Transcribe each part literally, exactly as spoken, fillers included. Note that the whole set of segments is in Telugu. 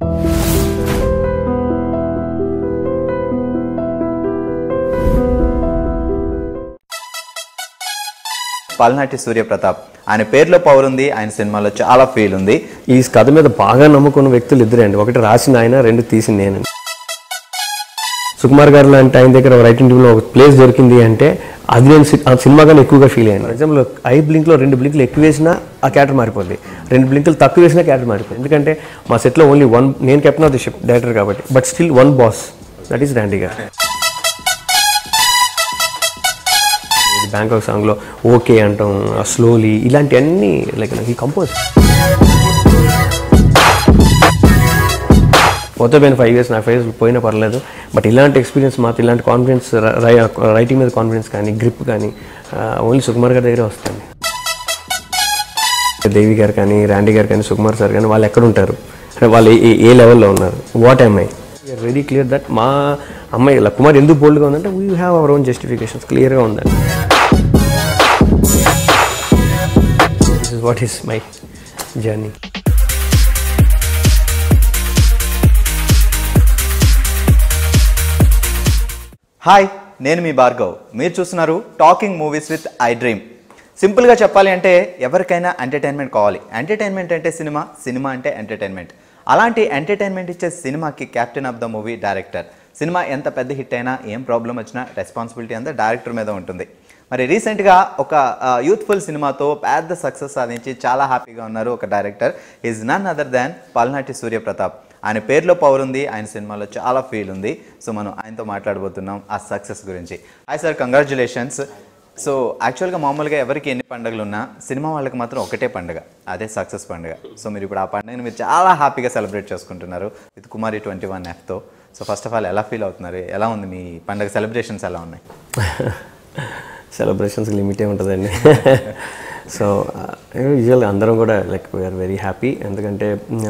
పాలనాటి సూర్య ప్రతాప్ ఆయన పేరులో పవర్ ఉంది, ఆయన సినిమాలో చాలా ఫీల్ ఉంది. ఈ కథ మీద బాగా నమ్ముకున్న వ్యక్తులు ఇద్దరే అండి. ఒకటి రాసిన ఆయన, రెండు తీసింది నేను. సుకుమార్ గారు లాంటి ఆయన దగ్గర రైటింగ్ టీంలో ఒక ప్లేస్ దొరికింది అంటే అది నేను ఆ సినిమా కానీ ఎక్కువగా ఫీల్ అయ్యాను. ఎగ్జాంపుల్ ఐ బ్లింక్లో రెండు బ్లింక్లు ఎక్కువ వేసినా ఆ క్యారెక్టర్ మారిపోద్ది, రెండు బ్లింకులు తక్కువ వేసినా క్యారెక్టర్ మారిపోయింది. ఎందుకంటే మా సెట్లో ఓన్లీ వన్, నేను captain of the ship director కాబట్టి, but still one boss, that is Randy garu. Bangkok సాంగ్లో ఓకే అంటాం, స్లోలీ, ఇలాంటివన్నీ లైక్ ఈ కంపోజ్ పోతే పోయిన ఫైవ్ ఇయర్స్ నాకు ఫైవ్ ఇయర్స్ పోయినా పర్లేదు, బట్ ఇలాంటి ఎక్స్పీరియన్స్ మాత్రం, ఇలాంటి కాన్ఫిడెన్స్, రైటింగ్ మీద కాన్ఫిడెన్స్ కానీ, గ్రిప్ కానీ ఓన్లీ సుకుమార్ గారి దగ్గరే వస్తుంది. దేవి గారు కానీ, ర్యాండీ గారు కానీ, సుకుమార్ సార్ కానీ వాళ్ళు ఎక్కడ ఉంటారు, అంటే వాళ్ళు ఏ ఏ లెవెల్లో ఉన్నారు, what I we are very clear that మా అమ్మాయి కుమార్ ఎందుకు బోల్డ్గా ఉందంటే we have our own justifications, క్లియర్గా ఉందండి. This is what is my journey. Hi, నేను మీ భార్గవ్. మీరు చూస్తున్నారు టాకింగ్ మూవీస్ విత్ ఐడ్రీమ్. సింపుల్గా చెప్పాలి అంటే ఎవరికైనా ఎంటర్టైన్మెంట్ కావాలి. ఎంటర్టైన్మెంట్ అంటే సినిమా, సినిమా అంటే ఎంటర్టైన్మెంట్. అలాంటి ఎంటర్టైన్మెంట్ ఇచ్చే సినిమాకి captain of the movie director. Cinema ఎంత పెద్ద హిట్ అయినా, ఏం ప్రాబ్లం వచ్చినా రెస్పాన్సిబిలిటీ అంతా డైరెక్టర్ మీద ఉంటుంది. మరి రీసెంట్గా ఒక యూత్ఫుల్ సినిమాతో పెద్ద సక్సెస్ సాధించి చాలా హ్యాపీగా ఉన్నారు ఒక director. Is none other than Palanati Surya Pratap. ఆయన పేరులో పవర్ ఉంది, ఆయన సినిమాలో చాలా ఫీల్ ఉంది. సో మనం ఆయనతో మాట్లాడబోతున్నాం ఆ సక్సెస్ గురించి. Hi sir, congratulations. సో యాక్చువల్గా మామూలుగా ఎవరికి ఎన్ని పండుగలు ఉన్నా సినిమా వాళ్ళకి మాత్రం ఒకటే పండుగ, అదే సక్సెస్ పండుగ. సో మీరు ఇప్పుడు ఆ పండుగని మీరు చాలా హ్యాపీగా సెలబ్రేట్ చేసుకుంటున్నారు విత్ కుమారి ట్వంటీ వన్ ఎఫ్తో. సో ఫస్ట్ ఆఫ్ ఆల్ ఎలా ఫీల్ అవుతున్నారు, ఎలా ఉంది మీ పండుగ సెలబ్రేషన్స్ ఎలా ఉన్నాయి? సెలబ్రేషన్స్ లిమిటే ఉంటుందండి. సో యూజువల్గా అందరం కూడా లైక్ వీఆర్ వెరీ హ్యాపీ. ఎందుకంటే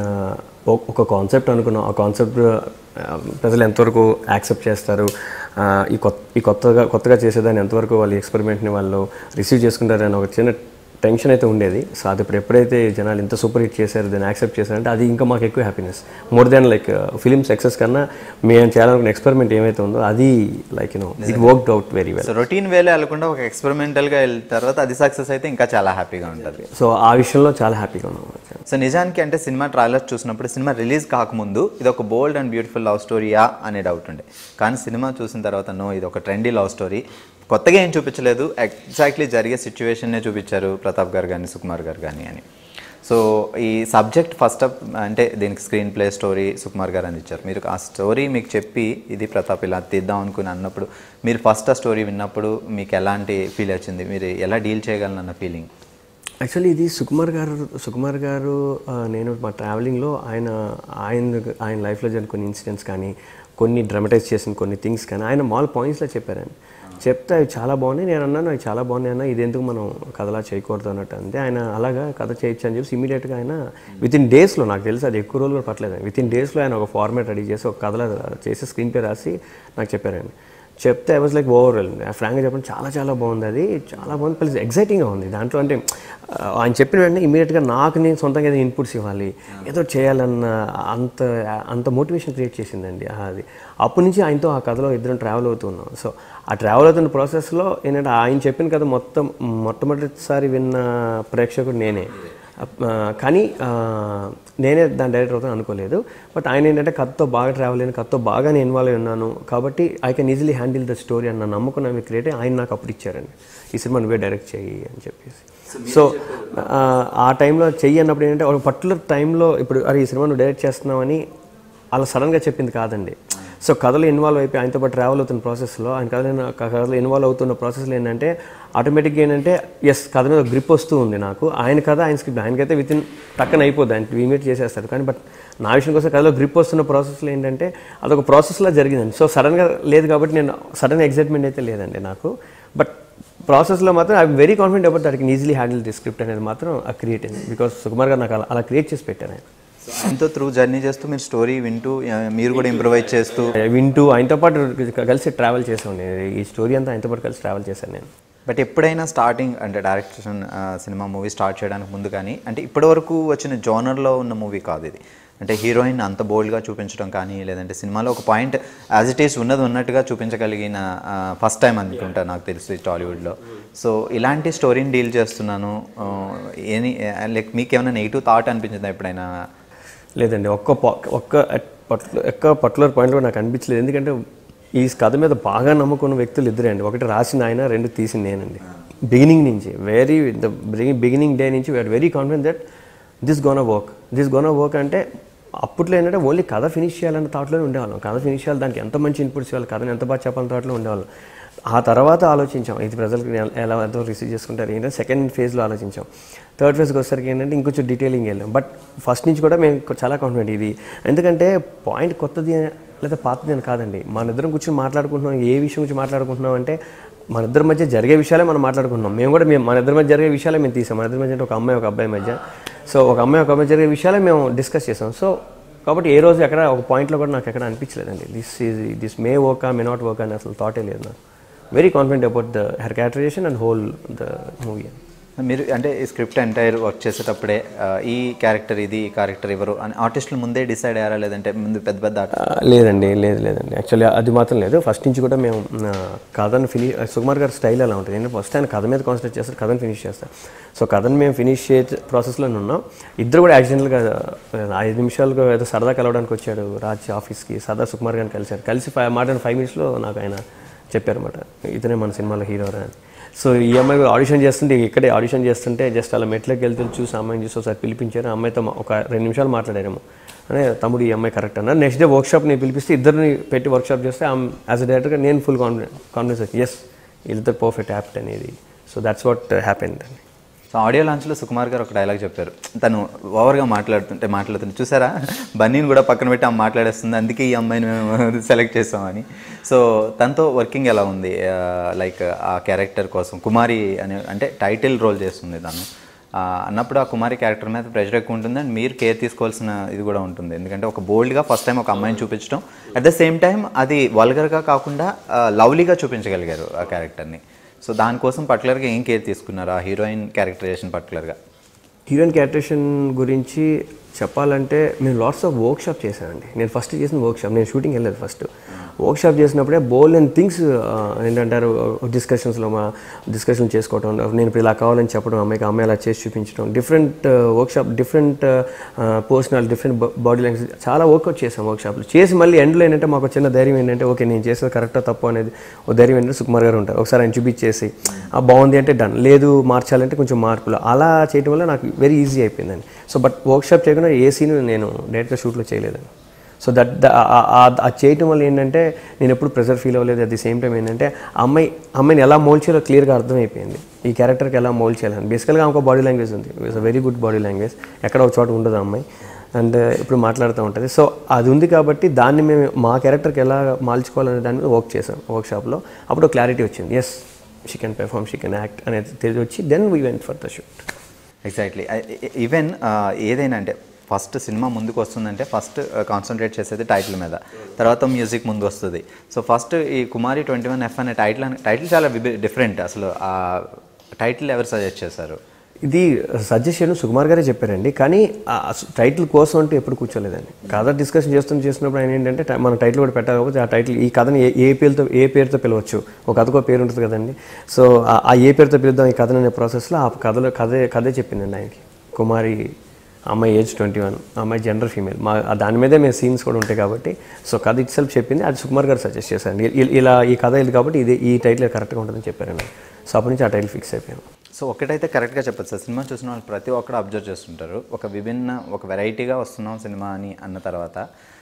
ఒక కాన్సెప్ట్ అనుకున్నాం, ఆ కాన్సెప్ట్ ప్రజలు ఎంతవరకు యాక్సెప్ట్ చేస్తారు, ఈ కొత్త ఈ కొత్తగా కొత్తగా చేసేదాన్ని ఎంతవరకు వాళ్ళు ఎక్స్పెరిమెంట్ని వాళ్ళు రిసీవ్ చేసుకుంటారని ఒక చిన్న టెన్షన్ అయితే ఉండేది. సో అది ఇప్పుడు ఎప్పుడైతే జనాలు ఇంత సూపర్ హిట్ చేశారు, దాన్ని యాక్సెప్ట్ చేశారంటే అది ఇంకా మాకు ఎక్కువ happiness, more than like film success కన్నా మేము చేయాలనుకున్న ఎక్స్పెరిమెంట్ ఏమైతే ఉందో అది like you know it worked out very well. So routine వేలో వెళ్ళకుండా ఒక ఎక్స్పెరిమెంటల్గా వెళ్ళిన తర్వాత అది సక్సెస్ అయితే ఇంకా చాలా హ్యాపీగా ఉంటుంది. సో ఆ విషయంలో చాలా హ్యాపీగా ఉన్నాం. సో నిజానికి అంటే సినిమా ట్రైలర్ చూసినప్పుడు సినిమా రిలీజ్ కాకముందు ఇది ఒక బోల్డ్ అండ్ బ్యూటిఫుల్ లవ్ స్టోరీయా అనే డౌట్ ఉండే, కానీ సినిమా చూసిన తర్వాత నో, ఇది ఒక ట్రెండీ లవ్ స్టోరీ. కొత్తగా ఏం చూపించలేదు, ఎగ్జాక్ట్లీ జరిగే సిచ్యువేషన్నే చూపించారు ప్రతాప్ గారు కానీ, సుకుమార్ గారు కానీ అని. సో ఈ సబ్జెక్ట్ ఫస్ట్ అప్ అంటే దీనికి స్క్రీన్ ప్లే స్టోరీ సుకుమార్ గారు అని ఇచ్చారు. మీరు ఆ స్టోరీ మీకు చెప్పి ఇది ప్రతాప్ ఇలా తీద్దాం అనుకుని అన్నప్పుడు మీరు ఫస్ట్ ఆ స్టోరీ విన్నప్పుడు మీకు ఎలాంటి ఫీల్ వచ్చింది, మీరు ఎలా డీల్ చేయగలనన్న ఫీలింగ్? యాక్చువల్లీ ఇది సుకుమార్ గారు సుకుమార్ గారు నేను మా ట్రావెలింగ్లో ఆయన ఆయన ఆయన లైఫ్లో జరిగిన కొన్ని ఇన్సిడెంట్స్ కానీ, కొన్ని డ్రామటైజ్ చేసిన కొన్ని థింగ్స్ కానీ ఆయన మాల్ పాయింట్స్లో చెప్పారండి. చెప్తే అవి చాలా బాగున్నాయి. నేను అన్నాను అవి చాలా బాగున్నాయి అన్న, ఇది ఎందుకు మనం కథలా చేయకూడదు అన్నట్టు అంతే. ఆయన అలాగా కథ చేయొచ్చు అని చెప్పి ఇమీడియట్గా ఆయన విత్ ఇన్ డేస్లో, నాకు తెలిసి అది ఎక్కువ రోజులు కూడా పట్టలేదు, విత్ ఇన్ డేస్లో ఆయన ఒక ఫార్మాట్ రెడీ చేసి ఒక కథలా చేసి స్క్రీన్ ప్లే రాసి నాకు చెప్పారండి. చెప్తే ఐ వాజ్ లైక్ ఓవరాల్ ఫ్రాంక్గా చెప్పండి చాలా చాలా బాగుంది, అది చాలా బాగుంది, ప్లస్ ఎగ్జైటింగ్గా ఉంది దాంట్లో. అంటే ఆయన చెప్పిన వెంటనే ఇమీడియట్గా నాకు నేను సొంతంగా ఏదో ఇన్పుట్స్ ఇవ్వాలి, ఏదో చేయాలన్న అంత అంత మోటివేషన్ క్రియేట్ చేసిందండి అది. అప్పటి నుంచి ఆయనతో ఆ కథలో ఇద్దరం ట్రావెల్ అవుతున్నాం. సో ఆ ట్రావెల్ అవుతున్న ప్రాసెస్లో ఏంటంటే ఆయన చెప్పిన కథ మొత్తం మొట్టమొదటిసారి విన్న ప్రేక్షకుడు నేనే, కానీ నేనే దాని డైరెక్టర్ అవుతాను అనుకోలేదు. బట్ ఆయన ఏంటంటే కథతో బాగా ట్రావెల్ అయిన, కథతో బాగా నేను ఇన్వాల్వ్ అయి ఉన్నాను కాబట్టి I can easily handle the story అన్న నమ్మకం నాకు క్రియేట్ అయ్యి ఆయన నాకు అప్పుడు ఇచ్చారండి, ఈ సినిమా నువ్వే డైరెక్ట్ చెయ్యి అని చెప్పేసి. సో ఆ టైంలో చెయ్యి అన్నప్పుడు ఏంటంటే ఒక పర్టికులర్ టైంలో ఇప్పుడు అరే ఈ సినిమా నువ్వు డైరెక్ట్ చేస్తున్నావని అలా సడన్గా చెప్పింది కాదండి. సో కథలో ఇన్వాల్వ్ అయిపోయి ఆయనతో పాటు ట్రావెల్ అవుతున్న ప్రాసెస్లో, ఆయన కథలో కథలో ఇన్వాల్వ్ అవుతున్న ప్రాసెస్లో ఏంటంటే ఆటోమేటిక్గా ఏంటంటే ఎస్ కథ మీద గ్రిప్ వస్తూ ఉంది నాకు. ఆయన కథ ఆయన స్క్రిప్ట్ ఆయనకైతే విత్ ఇన్ టక్కన అయిపోద్ది, ఆయన ఇమీడియట్ చేసేస్తారు. కానీ బట్ నా విషయం కోసం కథలో గ్రిప్ వస్తున్న ప్రాసెస్లో ఏంటంటే అదొక ప్రాసెస్లో జరిగిందండి. సో సడన్గా లేదు కాబట్టి నేను సడన్ ఎగ్జైట్మెంట్ అయితే లేదండి నాకు. బట్ ప్రాసెస్లో మాత్రం I'm very confident about that can easily handle the script అనేది మాత్రం ఆ క్రియేట్ అయింది. బికాస్ సుకుమార్ గారు నాకు అలా అలా క్రియేట్ చేసి పెట్టాను. ఆయన ఆయనతో త్రూ జర్నీ చేస్తూ మీరు స్టోరీ వింటూ మీరు కూడా ఇంప్రూవైజ్ చేస్తూ వింటూ ఆయనతో పాటు కలిసి ట్రావెల్ చేసాను. ఈ స్టోరీ అంతా ఆయనతో పాటు కలిసి ట్రావెల్ చేశాను నేను. బట్ ఎప్పుడైనా స్టార్టింగ్ అంటే డైరెక్షన్ సినిమా మూవీ స్టార్ట్ చేయడానికి ముందు కానీ అంటే ఇప్పటివరకు వచ్చిన జోనర్లో ఉన్న మూవీ కాదు ఇది, అంటే హీరోయిన్ అంత బోల్డ్గా చూపించడం కానీ లేదంటే సినిమాలో ఒక పాయింట్ యాజ్ ఇట్ ఈస్ ఉన్నది ఉన్నట్టుగా చూపించగలిగిన ఫస్ట్ టైం అనుకుంటా నాకు తెలిసి టాలీవుడ్లో. సో ఇలాంటి స్టోరీని డీల్ చేస్తున్నాను, ఏని లైక్ మీకు ఏమైనా నెగిటివ్ థాట్ అనిపించిందా ఎప్పుడైనా? లేదండి, ఒక్క ఒక్క ఒక్క పర్టికులర్ పాయింట్ కూడా నాకు అనిపించలేదు. ఎందుకంటే ఈ కథ మీద బాగా నమ్ముకున్న వ్యక్తులు ఇద్దరే అండి. ఒకటి రాసిన ఆయన, రెండు తీసింది నేనండి. బిగినింగ్ నుంచి వెరీ ద బిగినింగ్ డే నుంచి we are very confident that this gonna work this gonna work అంటే అప్పట్లో ఏంటంటే ఓన్లీ కథ ఫినిష్ చేయాలన్న థాట్లోనే ఉండేవాళ్ళం. కథ ఫినిష్ చేయాలి, దానికి ఎంత మంచి ఇన్పుట్స్ ఇవ్వాలి, కథను ఎంత బాగా చెప్పాలని థాట్లో ఉండేవాళ్ళం. ఆ తర్వాత ఆలోచించాం ఇది ప్రజలకు ఎలా ఎంతో రిసీవ్ చేసుకుంటారు ఏంటంటే సెకండ్ ఫేజ్లో ఆలోచించాం. థర్డ్ ఫేజ్కి వచ్చేసరికి ఏంటంటే ఇంకొంచెం డీటెయిలింగ్ వెళ్ళాం. బట్ ఫస్ట్ నుంచి కూడా మేము చాలా కాన్ఫిడెంట్ ఇది, ఎందుకంటే పాయింట్ కొత్తది లేదా పాతది అని కాదండి. మన ఇద్దరం కూర్చొని మాట్లాడుకుంటున్నాం, ఏ విషయం గురించి మాట్లాడుకుంటున్నాం అంటే మన ఇద్దరి మధ్య జరిగే విషయాలే మనం మాట్లాడుకుంటున్నాం. మేము కూడా మేము మన ఇద్దరి మధ్య జరిగే విషయాలే మేము తీసాం. మన ఇద్దరి మధ్య అంటే ఒక అమ్మాయి ఒక అబ్బాయి మధ్య, సో ఒక అమ్మాయి ఒక అబ్బాయి జరిగే విషయాలే మేము డిస్కస్ చేసాం. సో కాబట్టి ఏ రోజు ఎక్కడ ఒక పాయింట్లో కూడా నాకు ఎక్కడ అనిపించలేదండి this is this may work may not work అని అసలు థాటే లేదు నాకు. Very confident about the her characterization and whole the movie. మీరు అంటే ఈ స్క్రిప్ట్ ఎంటైర్ వర్క్ చేసేటప్పుడే ఈ క్యారెక్టర్ ఇది ఈ క్యారెక్టర్ ఎవరు అని ఆర్టిస్టులు ముందే డిసైడ్ అయ్యారా, లేదంటే ముందు పెద్ద పెద్ద? లేదండి, లేదు లేదండి యాక్చువల్లీ అది మాత్రం లేదు. ఫస్ట్ నుంచి కూడా మేము కథను ఫినిష్ సుకుమార్ గారి స్టైల్ ఎలా ఉంటుంది, నేను ఫస్ట్ ఆయన కథ మీద కాన్సన్ట్రేట్ చేస్తారు, కథను ఫినిష్ చేస్తారు. సో కథను మేము ఫినిష్ చేసే ప్రాసెస్లోనే ఉన్నాం. ఇద్దరు కూడా యాక్సిడెంట్గా ఐదు నిమిషాలుగా ఏదో సరదా కలవడానికి వచ్చాడు రాజ్ ఆఫీస్కి, సరదా సుకుమార్ గారిని కలిశారు. కలిసి ఫైవ్ మాట ఫైవ్ మినిట్స్లో నాకు ఆయన చెప్పారన్నమాట ఇతనే మన సినిమాలో హీరోరా అని. సో ఈ అమ్మాయి ఆడిషన్ చేస్తుంటే ఇక్కడే ఆడిషన్ చేస్తుంటే జస్ట్ అలా మెట్లకి వెళ్తూ చూసి అమ్మాయిని చూసి ఒకసారి పిలిపించారు. ఆ అమ్మాయితో ఒక రెండు నిమిషాలు మాట్లాడారేమో అనే తమ్ముడు ఈ అమ్మాయి కరెక్ట్ అన్నారు. నెక్స్ట్ డే వర్క్షాప్ నేను పిలిపిస్తే ఇద్దరిని పెట్టి వర్క్షాప్ చేస్తే యాజ్ అ డైరెక్టర్గా నేను ఫుల్ కాన్ఫిడెన్స్ కాన్ఫిడెన్స్ వచ్చి ఎస్ వీళ్ళిద్దరు పర్ఫెక్ట్ యాప్ట్ అనేది. సో దట్స్ వాట్ హ్యాపెండ్ అండి. సో ఆడియో లాంచ్లో సుకుమార్ గారు ఒక డైలాగ్ చెప్పారు, తను ఓవర్గా మాట్లాడుతుంటే మాట్లాడుతుంటే చూసారా బన్నీని కూడా పక్కన పెట్టి ఆమె మాట్లాడేస్తుంది, అందుకే ఈ అమ్మాయిని మేము సెలెక్ట్ చేస్తామని. సో తనతో వర్కింగ్ ఎలా ఉంది, లైక్ ఆ క్యారెక్టర్ కోసం కుమారి అనే అంటే టైటిల్ రోల్ చేస్తుంది తను అన్నప్పుడు ఆ కుమారి క్యారెక్టర్ మీద ప్రెషర్ ఎక్కువ ఉంటుంది అండ్ మీరు కేర్ తీసుకోవాల్సిన ఇది కూడా ఉంటుంది. ఎందుకంటే ఒక బోల్డ్గా ఫస్ట్ టైం ఒక అమ్మాయిని చూపించడం, అట్ ద సేమ్ టైం అది వల్గర్గా కాకుండా లవ్లీగా చూపించగలిగారు ఆ క్యారెక్టర్ని. సో దానికోసం పర్టికులర్గా ఏం కేర్ తీసుకున్నారు ఆ హీరోయిన్ క్యారెక్టరైజేషన్ పర్టికులర్గా? హీరోయిన్ క్యారెక్టరేషన్ గురించి చెప్పాలంటే మేము లాట్స్ ఆఫ్ వర్క్ షాప్ చేశానండి. నేను ఫస్ట్ చేసిన వర్క్ షాప్, నేను షూటింగ్ వెళ్ళలేదు ఫస్ట్. వర్క్ షాప్ చేసినప్పుడే బోల్ అండ్ థింగ్స్ ఏంటంటారు డిస్కషన్స్లో మా డిస్కషన్ చేసుకోవడం, నేను ఇప్పుడు ఇలా కావాలని చెప్పడం, అమ్మాయికి అమ్మాయి అలా చేసి చూపించడం, different workshop different personal different body language చాలా వర్కౌట్ చేసాం వర్క్ షాప్లో. చేసి మళ్ళీ ఎండ్లో ఏంటంటే మాకు చిన్న ధైర్యం ఏంటంటే ఓకే నేను చేసేది కరెక్టా తప్పు అనేది ఒక ధైర్యం ఏంటంటే సుకుమార్ గారు ఉంటారు. ఒకసారి ఆయన చూపించేసి బాగుంది అంటే డన్, లేదు మార్చాలంటే కొంచెం మార్పులు అలా చేయడం వల్ల నాకు వెరీ ఈజీ అయిపోయిందండి. సో బట్ వర్క్ షాప్ చేయకుండా ఏ సీన్ నేను డైరెక్ట్గా షూట్లో చేయలేదండి. సో దట్ ఆ చేయటం వల్ల ఏంటంటే నేను ఎప్పుడు ప్రెషర్ ఫీల్ అవ్వలేదు. అట్ ది సేమ్ టైం ఏంటంటే అమ్మాయి అమ్మాయిని ఎలా మోల్డ్ చేయాలో క్లియర్గా అర్థమైపోయింది, ఈ క్యారెక్టర్కి ఎలా మోల్డ్ చేయాలని. బేసికల్గా ఆమెకు బాడీ లాంగ్వేజ్ ఉంది, it's a very good body language, ఎక్కడ ఒక చోట ఉండదు అమ్మాయి అండ్ ఇప్పుడు మాట్లాడుతూ ఉంటుంది. సో అది ఉంది కాబట్టి దాన్ని మేము మా క్యారెక్టర్కి ఎలా మార్చుకోవాలనే దాని మీద వర్క్ చేసాం వర్క్ షాప్లో. అప్పుడు క్లారిటీ వచ్చింది, yes she can perform, she can act అనేది తెలిసి వచ్చి then we went for the shoot. Exactly. Even ఏదైనా అంటే ఫస్ట్ సినిమా ముందుకు వస్తుందంటే ఫస్ట్ కాన్సన్ట్రేట్ చేసేది టైటిల్ మీద, తర్వాత మ్యూజిక్ ముందు వస్తుంది. సో ఫస్ట్ ఈ కుమారి ట్వంటీ వన్ ఎఫ్ అనే టైటిల్ టైటిల్ చాలా డిఫరెంట్. అసలు ఆ టైటిల్ ఎవరు సజెస్ట్ చేశారు? ఇది సజెషన్ సుకుమార్ గారే చెప్పారండి, కానీ టైటిల్ కోసం అంటే ఎప్పుడు కూర్చోలేదండి. కథ డిస్కషన్ చేస్తూ చేసినప్పుడు ఆయన ఏంటంటే మన టైటిల్ కూడా పెట్టాలి కాబట్టి ఆ టైటిల్ ఈ కథని ఏ ఏ పేరుతో ఏ పేరుతో పిలవచ్చు, ఒక కథకో పేరు ఉంటుంది కదండి. సో ఆ ఏ పేరుతో పిలుద్దాం ఈ కథను అనే ప్రాసెస్లో ఆ కథలో కథే కథే చెప్పిందండి ఆయనకి. కుమారి అమ్మాయి ఏజ్ ట్వంటీ వన్ అమ్మాయి జెండర్ ఫీమేల్, మా దాని మీదే మేము సీన్స్ కూడా ఉంటాయి కాబట్టి సో కథ ఇట్ సెల్ఫ్ చెప్పింది. అది సుకుమార్ గారు సజెస్ట్ చేశారండి, ఇలా ఈ కథ ఇది కాబట్టి ఇది ఈ టైటిల్ కరెక్ట్గా ఉంటుందని చెప్పారండి. సో అప్పటి నుంచి ఆ టైటిల్ ఫిక్స్ అయిపోయాను. సో ఒకటైతే కరెక్ట్గా చెప్పచ్చు సార్, సినిమా చూసిన వాళ్ళు ప్రతి ఒక్కరు అబ్జర్వ్ చేస్తుంటారు, ఒక విభిన్న ఒక వెరైటీగా వస్తున్నాం సినిమా అని అన్న తర్వాత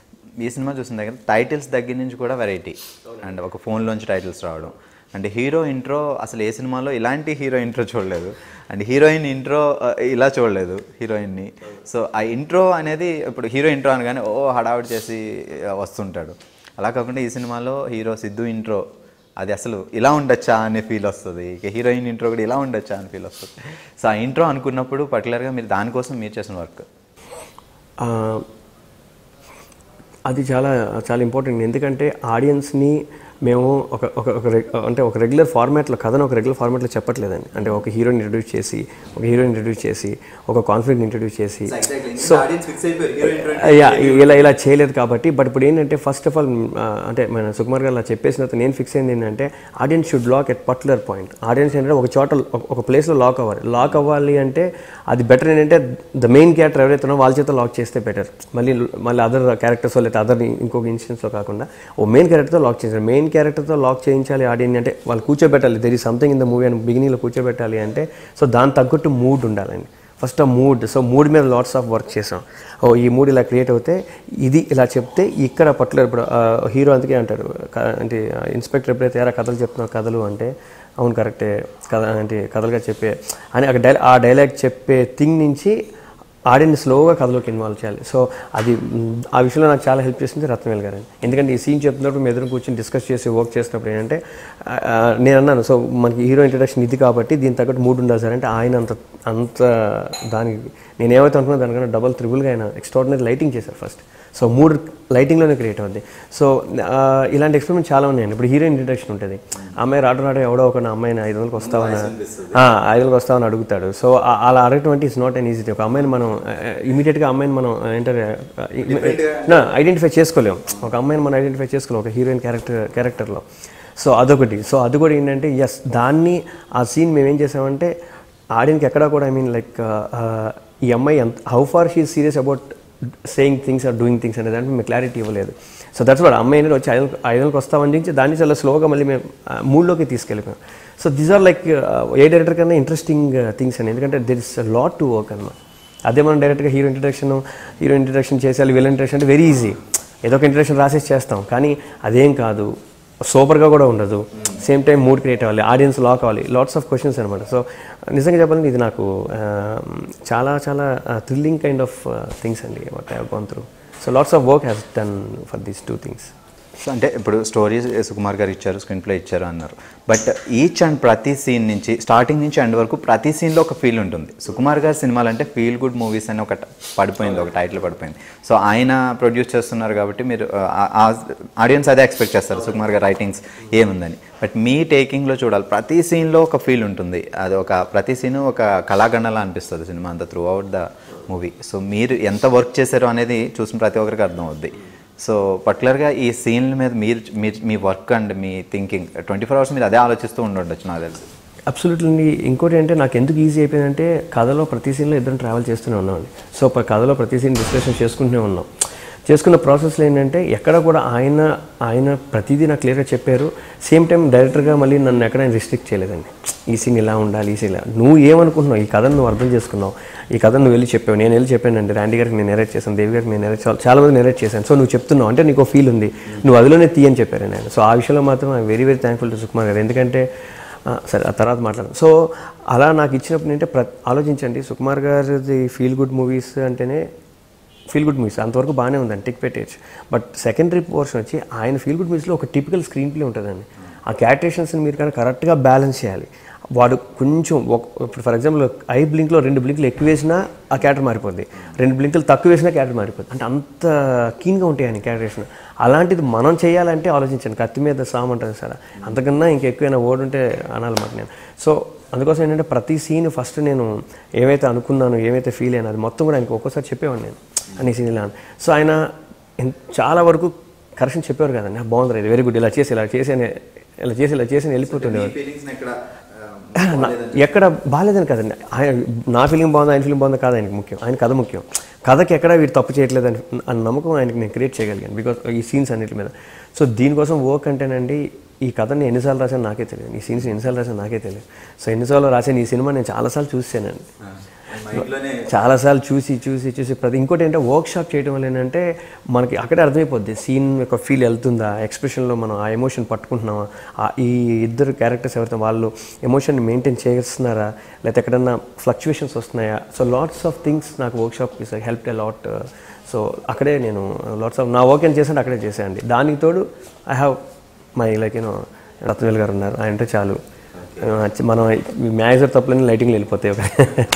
ఈ సినిమా చూసిన దగ్గర టైటిల్స్ దగ్గర నుంచి కూడా వెరైటీ అండ్ ఒక ఫోన్లోంచి టైటిల్స్ రావడం అండ్ హీరో ఇంట్రో అసలు ఏ సినిమాలో ఇలాంటి హీరో ఇంట్రో చూడలేదు అండ్ హీరోయిన్ ఇంట్రో ఇలా చూడలేదు హీరోయిన్ని. సో ఆ ఇంట్రో అనేది ఇప్పుడు హీరో ఇంట్రో అనగానే ఓ హడావిడి చేసి వస్తుంటాడు, అలా కాకుండా ఈ సినిమాలో హీరో సిద్ధు ఇంట్రో అది అసలు ఇలా ఉండొచ్చా అనే ఫీల్ వస్తుంది, ఇక హీరోయిన్ ఇంట్రో కూడా ఇలా ఉండొచ్చా అని ఫీల్ వస్తుంది. సో ఆ ఇంట్రో అనుకున్నప్పుడు పర్టికులర్గా మీరు దానికోసం మీరు చేసిన వర్క్ అది చాలా చాలా ఇంపార్టెంట్. ఎందుకంటే ఆడియన్స్ని మేము ఒక ఒక ఒక అంటే ఒక రెగ్యులర్ ఫార్మాట్లో కథను ఒక రెగ్యులర్ ఫార్మాట్లో చెప్పట్లేదండి. అంటే ఒక హీరోని ఇంట్రడ్యూస్ చేసి ఒక హీరోని ఇంట్రడ్యూస్ చేసి ఒక కాన్ఫ్లిక్ట్ ఇంట్రడ్యూస్ చేసి సో యా ఇలా ఇలా చేయలేదు కాబట్టి. బట్ ఇప్పుడు ఏంటంటే ఫస్ట్ ఆఫ్ ఆల్ అంటే మన సుకుమార్ గారు అలా చెప్పేసిన తర్వాత నేను ఫిక్స్ అయింది ఏంటంటే audience should lock at particular point. Audience ఏంటంటే ఒక చోట ఒక ప్లేస్లో లాక్ అవ్వాలి. లాక్ అవ్వాలి అంటే అది బెటర్ ఏంటంటే ద మెయిన్ క్యారెక్టర్ ఎవరైతే ఉన్నారో వాళ్ళ చేత లాక్ చేస్తే బెటర్. మళ్ళీ మళ్ళీ అదర్ క్యారెక్టర్స్ లేకపోతే అదర్ ఇంకొక ఇన్సిడెంట్స్లో కాకుండా ఓ మెయిన్ క్యారెక్టర్తో లాక్ చేశారు. మెయిన్ క్యారెక్టర్తో లాక్ చేయించాలి ఆడియన్స్ అంటే వాళ్ళు కూర్చోబెట్టాలి. There is something in the movie అని బిగినింగ్లో కూర్చోబెట్టాలి అంటే సో దాని తగ్గట్టు మూడ్ ఉండాలండి. ఫస్ట్ ఆ మూడ్ సో మూడ్ మీద లాట్స్ ఆఫ్ వర్క్ చేసాం. ఓ ఈ మూడ్ ఇలా క్రియేట్ అవుతే ఇది ఇలా చెప్తే ఇక్కడ పర్టికులర్ ఇప్పుడు హీరో అందుకే అంటారు అంటే ఇన్స్పెక్టర్ ఎప్పుడైతే ఎరా కథలు చెప్తున్నావు కథలు అంటే అవును కరెక్టే కథ అంటే కథలుగా చెప్పే అని అక్కడ డై ఆ డైలాగ్ చెప్పే థింగ్ నుంచి ఆడియన్స్ స్లోగా కథలోకి ఇన్వాల్వ్ చేయాలి. సో అది ఆ విషయంలో నాకు చాలా హెల్ప్ చేసింది రత్నవేలు గారు. ఎందుకంటే ఈ సీన్ చెప్తున్నప్పుడు మేము ఎదురు కూర్చొని డిస్కస్ చేసి వర్క్ చేసినప్పుడు ఏంటంటే నేను అన్నాను సో మనకి హీరో ఇంట్రడక్షన్ ఇది కాబట్టి దీని తగ్గట్టు మూడ్ ఉండాలి సార్ అంటే ఆయన అంత అంత దానికి నేను ఏమైతే అనుకున్నా దానికన్నా డబల్ త్రిబుల్గా ఆయన ఎక్స్ట్రాడినరీ లైటింగ్ చేశారు ఫస్ట్. సో మూడు లైటింగ్లోనే క్రియేట్ అవుద్ది. సో ఇలాంటి ఎక్స్పెరిమెంట్ చాలా ఉన్నాయండి. ఇప్పుడు హీరోయిన్ ఇంట్రడక్షన్ ఉంటుంది. అమ్మాయి రావడం రావడం ఎవడో ఒక అమ్మాయిని ఐదు వందలకు వస్తావని ఐదు వందలకు వస్తావని అడుగుతాడు. సో అలా అడగటం అంటే ఇట్స్ నాట్ అన్ ఈజీ. ఒక అమ్మాయిని మనం ఇమీడియట్గా అమ్మాయిని మనం ఏంటంటే ఐడెంటిఫై చేసుకోలేము. ఒక అమ్మాయిని మనం ఐడెంటిఫై చేసుకోలేము ఒక హీరోయిన్ క్యారెక్టర్ క్యారెక్టర్లో. సో అదొకటి. సో అది కూడా ఏంటంటే ఎస్ దాన్ని ఆ సీన్ మేము ఏం చేసామంటే ఆడియన్కి ఎక్కడా కూడా ఐ మీన్ లైక్ ఈ అమ్మాయి ఎంత how far she serious about saying things or doing things అనే దానికి మేము క్లారిటీ ఇవ్వలేదు. సో దట్స్ వాట్ అమ్మాయి అనేది వచ్చి ఐదు ఐదులకు వస్తామని చెప్పి దాన్ని చాలా స్లోగా మళ్ళీ మేము మూడ్లోకి తీసుకెళ్ళిపోయాం. So these are like a director కన్నా ఇంట్రెస్టింగ్ థింగ్స్ అని ఎందుకంటే there is lot to work అనమాట. అదే మనం డైరెక్ట్గా హీరో ఇంట్రడక్షన్ హీరో ఇంట్రడక్షన్ చేసేయాలి విలన్ ఇంట్రడక్షన్ అంటే వెరీ ఈజీ ఏదో ఒక ఇంట్రడక్షన్ రాసేసి చేస్తాం. కానీ అదేం కాదు సూపర్గా కూడా ఉండదు. సేమ్ టైం మూడ్ క్రియేట్ అవ్వాలి ఆడియన్స్ లాక్ అవ్వాలి లాట్స్ ఆఫ్ క్వశ్చన్స్ అనమాట. సో నిజంగా చెప్పాలంటే ఇది నాకు చాలా చాలా థ్రిల్లింగ్ కైండ్ ఆఫ్ థింగ్స్ అండి what I have gone through. So lots of work has done for these two things. So అంటే ఇప్పుడు స్టోరీస్ సుకుమార్ గారు ఇచ్చారు స్క్రీన్ ప్లే ఇచ్చారు అన్నారు. బట్ ఈచ్ అండ్ ప్రతి సీన్ నుంచి స్టార్టింగ్ నుంచి ఎండ్ వరకు ప్రతి సీన్లో ఒక ఫీల్ ఉంటుంది. సుకుమార్ గారి సినిమాలు అంటే ఫీల్ గుడ్ మూవీస్ అని ఒక పడిపోయింది ఒక టైటిల్ పడిపోయింది. సో ఆయన ప్రొడ్యూస్ చేస్తున్నారు కాబట్టి మీరు ఆడియన్స్ అదే ఎక్స్పెక్ట్ చేస్తారు సుకుమార్ గారు రైటింగ్స్ ఏముందని. బట్ మీ టేకింగ్లో చూడాలి ప్రతి సీన్లో ఒక ఫీల్ ఉంటుంది. అది ఒక ప్రతి సీను ఒక కళాగండలా అనిపిస్తుంది సినిమా అంతా throughout the movie. So మీరు ఎంత వర్క్ చేశారో అనేది చూసిన ప్రతి ఒక్కరికి అర్థం అవుద్ది. సో పర్టికులర్గా ఈ సీన్ల మీద మీరు మీరు మీ వర్క్ అండ్ మీ థింకింగ్ ట్వంటీ ఫోర్ అవర్స్ మీరు అదే ఆలోచిస్తూ ఉండొచ్చు నాకు తెలుసు. అబ్సల్యూట్లీ. ఇంకోటి అంటే నాకు ఎందుకు ఈజీ అయిపోయిందంటే కథలో ప్రతి సీన్లో ఇద్దరం ట్రావెల్ చేస్తూనే ఉన్నామండి. సో కథలో ప్రతి సీన్ డిస్కషన్ చేసుకుంటూనే ఉన్నాం. చేసుకున్న ప్రాసెస్లో ఏంటంటే ఎక్కడ కూడా ఆయన ఆయన ప్రతిదీ నాకు క్లియర్గా చెప్పారు. సేమ్ టైం డైరెక్టర్గా మళ్ళీ నన్ను ఎక్కడ ఆయన రిస్ట్రిక్ట్ చేయలేదండి. ఈ సీన్ ఇలా ఉండాలి ఈ సీన్ ఇలా నువ్వు ఏమనుకుంటున్నావు ఈ కథను నువ్వు అర్థం చేసుకున్నావు ఈ కథను నువ్వు వెళ్ళి చెప్పావు. నేను వెళ్ళి చెప్పానండి ర్యాండీ గారికి నేను నెరేట్ చేశాను దేవి గారికి నేను నెరేట్ చాలా మంది నెరేట్ చేశాను. సో నువ్వు చెప్తున్నావు అంటే నీకు ఫీల్ ఉంది నువ్వు అదిలోనే తీయని చెప్పారు నేను. సో ఆ విషయంలో మాత్రం I very very thankful to Sukumar garu. ఎందుకంటే సరే ఆ తర్వాత మాట్లాడను. సో అలా నాకు ఇచ్చినప్పుడు ఏంటంటే ప్ర ఆలోచించండి సుకుమార్ గారిది ఫీల్ గుడ్ మూవీస్ అంటేనే ఫీల్ గుడ్ మూవీస్ అంతవరకు బాగానే ఉందండి టిక్ పెట్టేయచ్చు. బట్ సెకండరీ పోర్షన్ వచ్చి ఆయన ఫీల్ గుడ్ మూవీస్లో ఒక టిపికల్ స్క్రీన్ ప్లే ఉంటుందండి. ఆ క్యారెక్టరేషన్స్ని మీరు కనుక కరెక్ట్గా బ్యాలెన్స్ చేయాలి. వాడు కొంచెం ఒక ఇప్పుడు ఫర్ ఎగ్జాంపుల్ ఐ బ్లింక్లో రెండు బ్లింకులు ఎక్కువ వేసినా ఆ క్యారెక్టర్ మారిపోద్ది రెండు బ్లింకులు తక్కువ వేసినా క్యారెక్టర్ మారిపోద్ది. అంటే అంత కీన్గా ఉంటాయి ఆయన క్యారెక్టరేషన్. అలాంటిది మనం చేయాలంటే ఆలోచించండి కత్తి మీద సామ్ అంటారు సార్ అంతకన్నా ఇంకెక్కువైనా ఓడి ఉంటే అనాలన్నమాట నేను. సో అందుకోసం ఏంటంటే ప్రతి సీన్ ఫస్ట్ నేను ఏమైతే అనుకున్నాను ఏమైతే ఫీల్ అయినా అది మొత్తం కూడా ఆయనకు ఒక్కోసారి చెప్పేవాడిని నేను అన్ని సీన్ ఇలా. సో ఆయన చాలా వరకు కరెక్షన్ చెప్పేవారు కదండి బాగుంది ఇది వెరీ గుడ్ ఇలా చేసి ఇలా చేసి ఇలా చేసి ఇలా చేసి వెళ్ళిపోతుండేవారు. ఎక్కడ బాగాలేదని కదండి ఆయన నా ఫీలింగ్ బాగుంది ఆయన ఫీలింగ్ బాగుంది కాదు ఆయనకి ముఖ్యం ఆయన కథ ముఖ్యం. కథకి ఎక్కడ వీడు తప్పు చేయట్లేదని అన్న నమ్మకం ఆయనకి నేను క్రియేట్ చేయగలిగాను బికాస్ ఈ సీన్స్ అన్నిటి మీద. సో దీనికోసం వర్క్ అంటేనండి ఈ కథని ఎన్నిసార్లు రాశాను నాకే తెలియదు ఈ సీన్స్ ఎన్నిసార్లు రాశాను నాకే తెలియదు. సో ఎన్నిసార్లు రాశాను ఈ సినిమా నేను చాలాసార్లు చూసానండి చాలాసార్లు చూసి చూసి చూసి ప్రతి ఇంకోటి ఏంటంటే వర్క్ షాప్ చేయడం వల్ల ఏంటంటే మనకి అక్కడే అర్థమైపోద్ది సీన్ యొక్క ఫీల్ వెళ్తుందా ఎక్స్ప్రెషన్లో మనం ఆ ఎమోషన్ పట్టుకుంటున్నామా ఈ ఇద్దరు క్యారెక్టర్స్ ఎవరైతే వాళ్ళు ఎమోషన్ని మెయింటైన్ చేస్తున్నారా లేకపోతే ఎక్కడన్నా ఫ్లక్చువేషన్స్ వస్తున్నాయా. సో లాట్స్ ఆఫ్ థింగ్స్ నాకు workshop is help a lot. So అక్కడే నేను లాట్స్ ఆఫ్ నా వర్క్ ఏం చేశాను అక్కడే చేశానండి. దానికి తోడు I have my like you know Rathnavelu garu ఉన్నారు ఆయన అంటే చాలు మనం మేనేజర్ తప్పులని లైటింగ్లో వెళ్ళిపోతాయి ఒక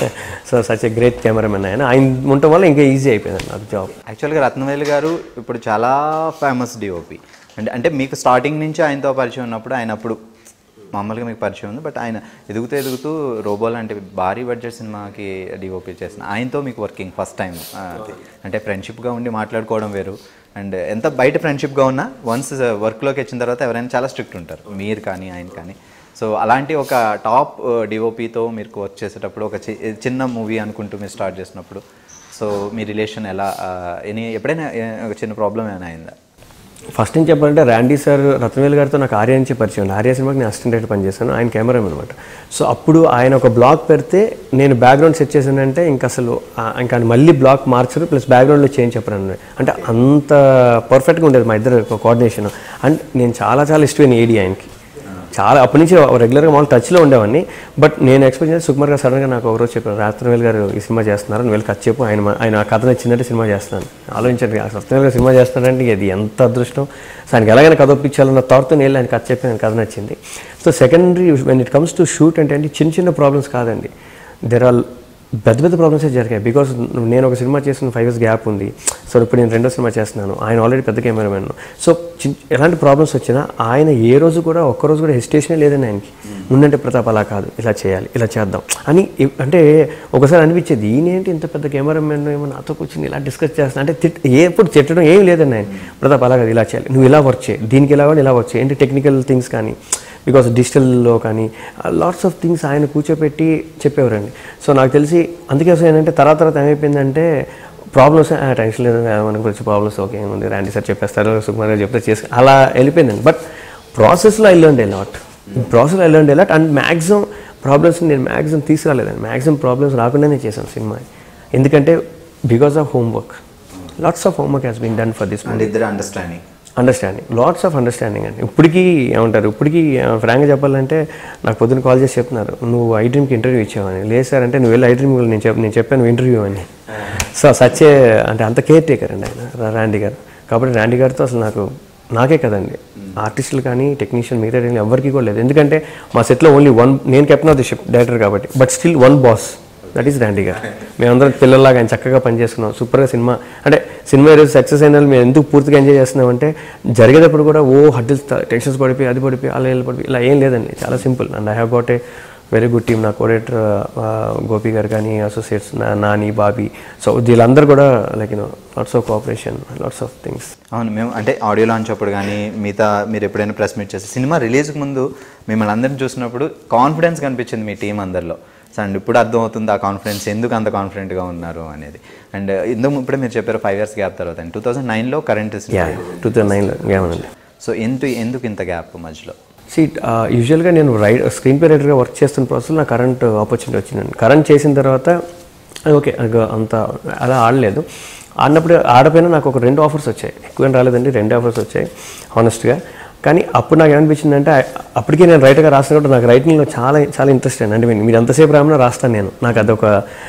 so such a great cameraman ఆయన ఆయన ఉండటం వల్ల ఇంకా ఈజీ అయిపోయింది నాకు జాబ్. యాక్చువల్గా రత్నవేలు గారు ఇప్పుడు చాలా ఫేమస్ డిఓపి అంటే అంటే మీకు స్టార్టింగ్ నుంచి ఆయనతో పరిచయం ఉన్నప్పుడు ఆయన అప్పుడు మామూలుగా మీకు పరిచయం ఉంది, బట్ ఆయన ఎదుగుతూ ఎదుగుతూ రోబో లాంటి భారీ బడ్జెట్ సినిమాకి డిఓపి చేసిన ఆయనతో మీకు వర్కింగ్ ఫస్ట్ టైం అంటే ఫ్రెండ్షిప్గా ఉండి మాట్లాడుకోవడం వేరు. అండ్ ఎంత బయట ఫ్రెండ్షిప్గా ఉన్నా వన్స్ వర్క్లోకి వచ్చిన తర్వాత ఎవరైనా చాలా స్ట్రిక్ట్ ఉంటారు, మీరు కానీ ఆయన కానీ. సో అలాంటి ఒక టాప్ డిఓపితో మీరు వర్క్ చేసేటప్పుడు ఒక చిన్న మూవీ అనుకుంటూ మీరు స్టార్ట్ చేసినప్పుడు సో మీ రిలేషన్ ఎలా ఎనీ ఎప్పుడైనా ఒక చిన్న ప్రాబ్లం ఏమైనా అయిందా? ఫస్ట్ నుంచి చెప్పాలంటే ర్యాండీ సార్ రత్నవేలు గారితో నాకు ఆర్య నుంచి పరిచయం ఉంది. ఆర్య సినిమాకి నేను అసిస్టెంట్ డైరెక్టర్ పనిచేస్తాను, ఆయన కెమెరామెన్ అనమాట. సో అప్పుడు ఆయన ఒక బ్లాక్ పెడితే నేను బ్యాక్గ్రౌండ్ సెట్ చేశానంటే ఇంకా అసలు ఇంకా మళ్ళీ బ్లాక్ మార్చరు ప్లస్ బ్యాక్గ్రౌండ్లో చేంజ్ చెప్పరు అంటే అంత పర్ఫెక్ట్గా ఉండేది మా ఇద్దరు కోఆర్డినేషన్. అండ్ నేను చాలా చాలా ఇష్టమైన ఏడి ఆయనకి, చాలా అప్పటి నుంచి రెగ్యులర్గా మామూలు టచ్లో ఉండేవాడిని. బట్ నేను ఎక్స్పెక్ట్ చేసి సుకుమార్ గారు సడన్గా నాకు ఒకరోజు చెప్పారు, రత్నవేలు గారు ఈ సినిమా చేస్తున్నారు, నువ్వు వెళ్ళి కథ చెప్పు, ఆయన ఆయన కథ నచ్చిందంటే సినిమా చేస్తాను. ఆలోచించండి, రత్నవేలు గారు సినిమా చేస్తానంటే అది ఎంత అదృష్టం. సో ఆయనకి ఎలాగైనా కథ ఒప్పించాలన్న థాట్తో నేను వెళ్ళి ఆయన కథ చెప్పి ఆయన కథ నచ్చింది. So secondary when it comes to shoot అంటే అండి చిన్న చిన్న ప్రాబ్లమ్స్ కాదండి, దెర్ ఆర్ పెద్ద పెద్ద ప్రాబ్లమ్సే జరిగాయి. బికాస్ నేను ఒక సినిమా చేసిన ఫైవ్ ఇయర్స్ గ్యాప్ ఉంది. సో ఇప్పుడు నేను రెండో సినిమా చేస్తున్నాను, ఆయన ఆల్రెడీ పెద్ద కెమెరామెన్. సో ఎలాంటి ప్రాబ్లమ్స్ వచ్చినా ఆయన ఏ రోజు కూడా ఒక్కరోజు కూడా హెసిటేషనే లేదండి ఆయనకి. ముందంటే ప్రతాప్ అలా కాదు, ఇలా చేయాలి, ఇలా చేద్దాం అని. అంటే ఒకసారి అనిపించేది ఈయనేంటి ఇంత పెద్ద కెమెరామెన్ ఏమో నాతో కూర్చొని ఇలా డిస్కస్ చేస్తున్నా అంటే తిట్ ఎప్పుడు తిట్టడం ఏం లేదండి ఆయన. ప్రతాప్ అలా కాదు, ఇలా చేయాలి, నువ్వు ఇలా వర్క్ చేయి, దీనికి ఇలా కూడా ఇలా వర్క్ చేయి, ఏంటి టెక్నికల్ థింగ్స్ కానీ బికాస్ డిజిటల్లో కానీ లాట్స్ ఆఫ్ థింగ్స్ ఆయన కూర్చోపెట్టి చెప్పేవారండి. సో నాకు తెలిసి అందుకే అసలు ఏంటంటే తర్వాత తర్వాత ఏమైపోయిందంటే ప్రాబ్లమ్స్ టెన్షన్ లేదు మన గురించి ప్రాబ్లమ్స్ ఓకే ఏముంది ర్యాండీ సార్ చెప్పేస్తారు, సుకుమార్ గారు చెప్తే చేసి అలా వెళ్ళిపోయిందండి. బట్ ప్రాసెస్లో ఐ లెర్న్డ్ ఎ లాట్, ప్రాసెస్లో I learned a lot. And maximum problems నేను మ్యాక్సిమం తీసుకురాలేదండి, మ్యాక్సిమం ప్రాబ్లమ్స్ రాకుండానే చేశాను సినిమా. ఎందుకంటే because of homework, lots of homework has been done for this movie. ఇద్దరు understanding understanding lots of understanding అండి. ఇప్పటికీ ఏమంటారు, ఇప్పటికీ ఫ్రాంక్గా చెప్పాలంటే నాకు పొద్దున్న కాల్ చేసి చెప్తున్నారు, నువ్వు ఐడ్రీమ్కి ఇంటర్వ్యూ ఇచ్చావని. లేదు సార్ అంటే నువ్వు వెళ్ళి ఐడ్రీమ్ నేను చెప్ నేను చెప్పాను ఇంటర్వ్యూ అని. సో సచ్చే అంటే అంత కేర్ టేకర్ అండి ఆయన ర్యాండీ గారు. కాబట్టి ర్యాండీ గారితో అసలు నాకు నాకే కదండి, ఆర్టిస్టులు కానీ టెక్నీషియన్ మిగతా టెక్నిక్ ఎవరికి కూడా లేదు. ఎందుకంటే మా సెట్లో ఓన్లీ వన్, నేను captain of the ship director కాబట్టి, but still one boss, that is Randy garu. మేమందరం పిల్లల్లాగా ఆయన చక్కగా పనిచేసుకున్నాం, సూపర్గా సినిమా. అంటే సినిమా ఈరోజు సక్సెస్ అయిన మేము ఎందుకు పూర్తిగా ఎంజాయ్ చేస్తున్నామంటే జరిగేటప్పుడు కూడా ఓ హడ్డిల్స్ టెన్షన్స్ పడిపోయి అది పడిపోయి అలా వెళ్ళి పడిపోయి ఇలా ఏం లేదండి, చాలా simple. And I have got a very good team. నా కోఆర్డినేటర్ గోపి గారు కానీ అసోసియేట్స్ నాని బాబీ, సో వీళ్ళందరూ కూడా like you know lots of cooperation, lots of things. అవును, మేము అంటే ఆడియో లాంచ్ అప్పుడు కానీ మిగతా మీరు ఎప్పుడైనా ప్రెస్ మీట్ చేస్తే సినిమా రిలీజ్కి ముందు మిమ్మల్ని అందరిని చూసినప్పుడు కాన్ఫిడెన్స్ కనిపించింది మీ టీం అందరిలో. సో అండ్ ఇప్పుడు అర్థమవుతుంది ఆ కాన్ఫిడెన్స్ ఎందుకు అంత కాన్ఫిడెంట్గా ఉన్నారు అనేది. అండ్ ఇందుకు ఇప్పుడే మీరు చెప్పారు ఫైవ్ ఇయర్స్ గ్యాప్ తర్వాత అండి టూ థౌసండ్ నైన్లో కరెంట్ టూ థౌసండ్ నైన్లో గ్యాప్ అండి. సో ఎందుకు ఎందుకు ఇంత గ్యాప్ మధ్యలో? సి యూజువల్గా నేను రైట్ స్క్రీన్ ప్లే రైటర్గా వర్క్ చేస్తున్న ప్రాసెస్లో నాకు కరెంట్ ఆపర్చునిటీ వచ్చిందండి. కరెంట్ చేసిన తర్వాత ఓకే అంత అలా ఆడలేదు. ఆడినప్పుడు ఆడపోయినా నాకు ఒక రెండు ఆఫర్స్ వచ్చాయి, ఎక్కువ రాలేదండి, రెండు ఆఫర్స్ వచ్చాయి హానెస్ట్గా. కానీ అప్పుడు నాకు ఏమనిపించిందంటే అప్పటికే నేను రైటర్గా రాసిన కూడా నాకు రైటింగ్లో చాలా చాలా ఇంట్రెస్ట్ అండి. అంటే మీరు ఎంతసేపు రామన్నా రాస్తాను నేను, నాకు అదొక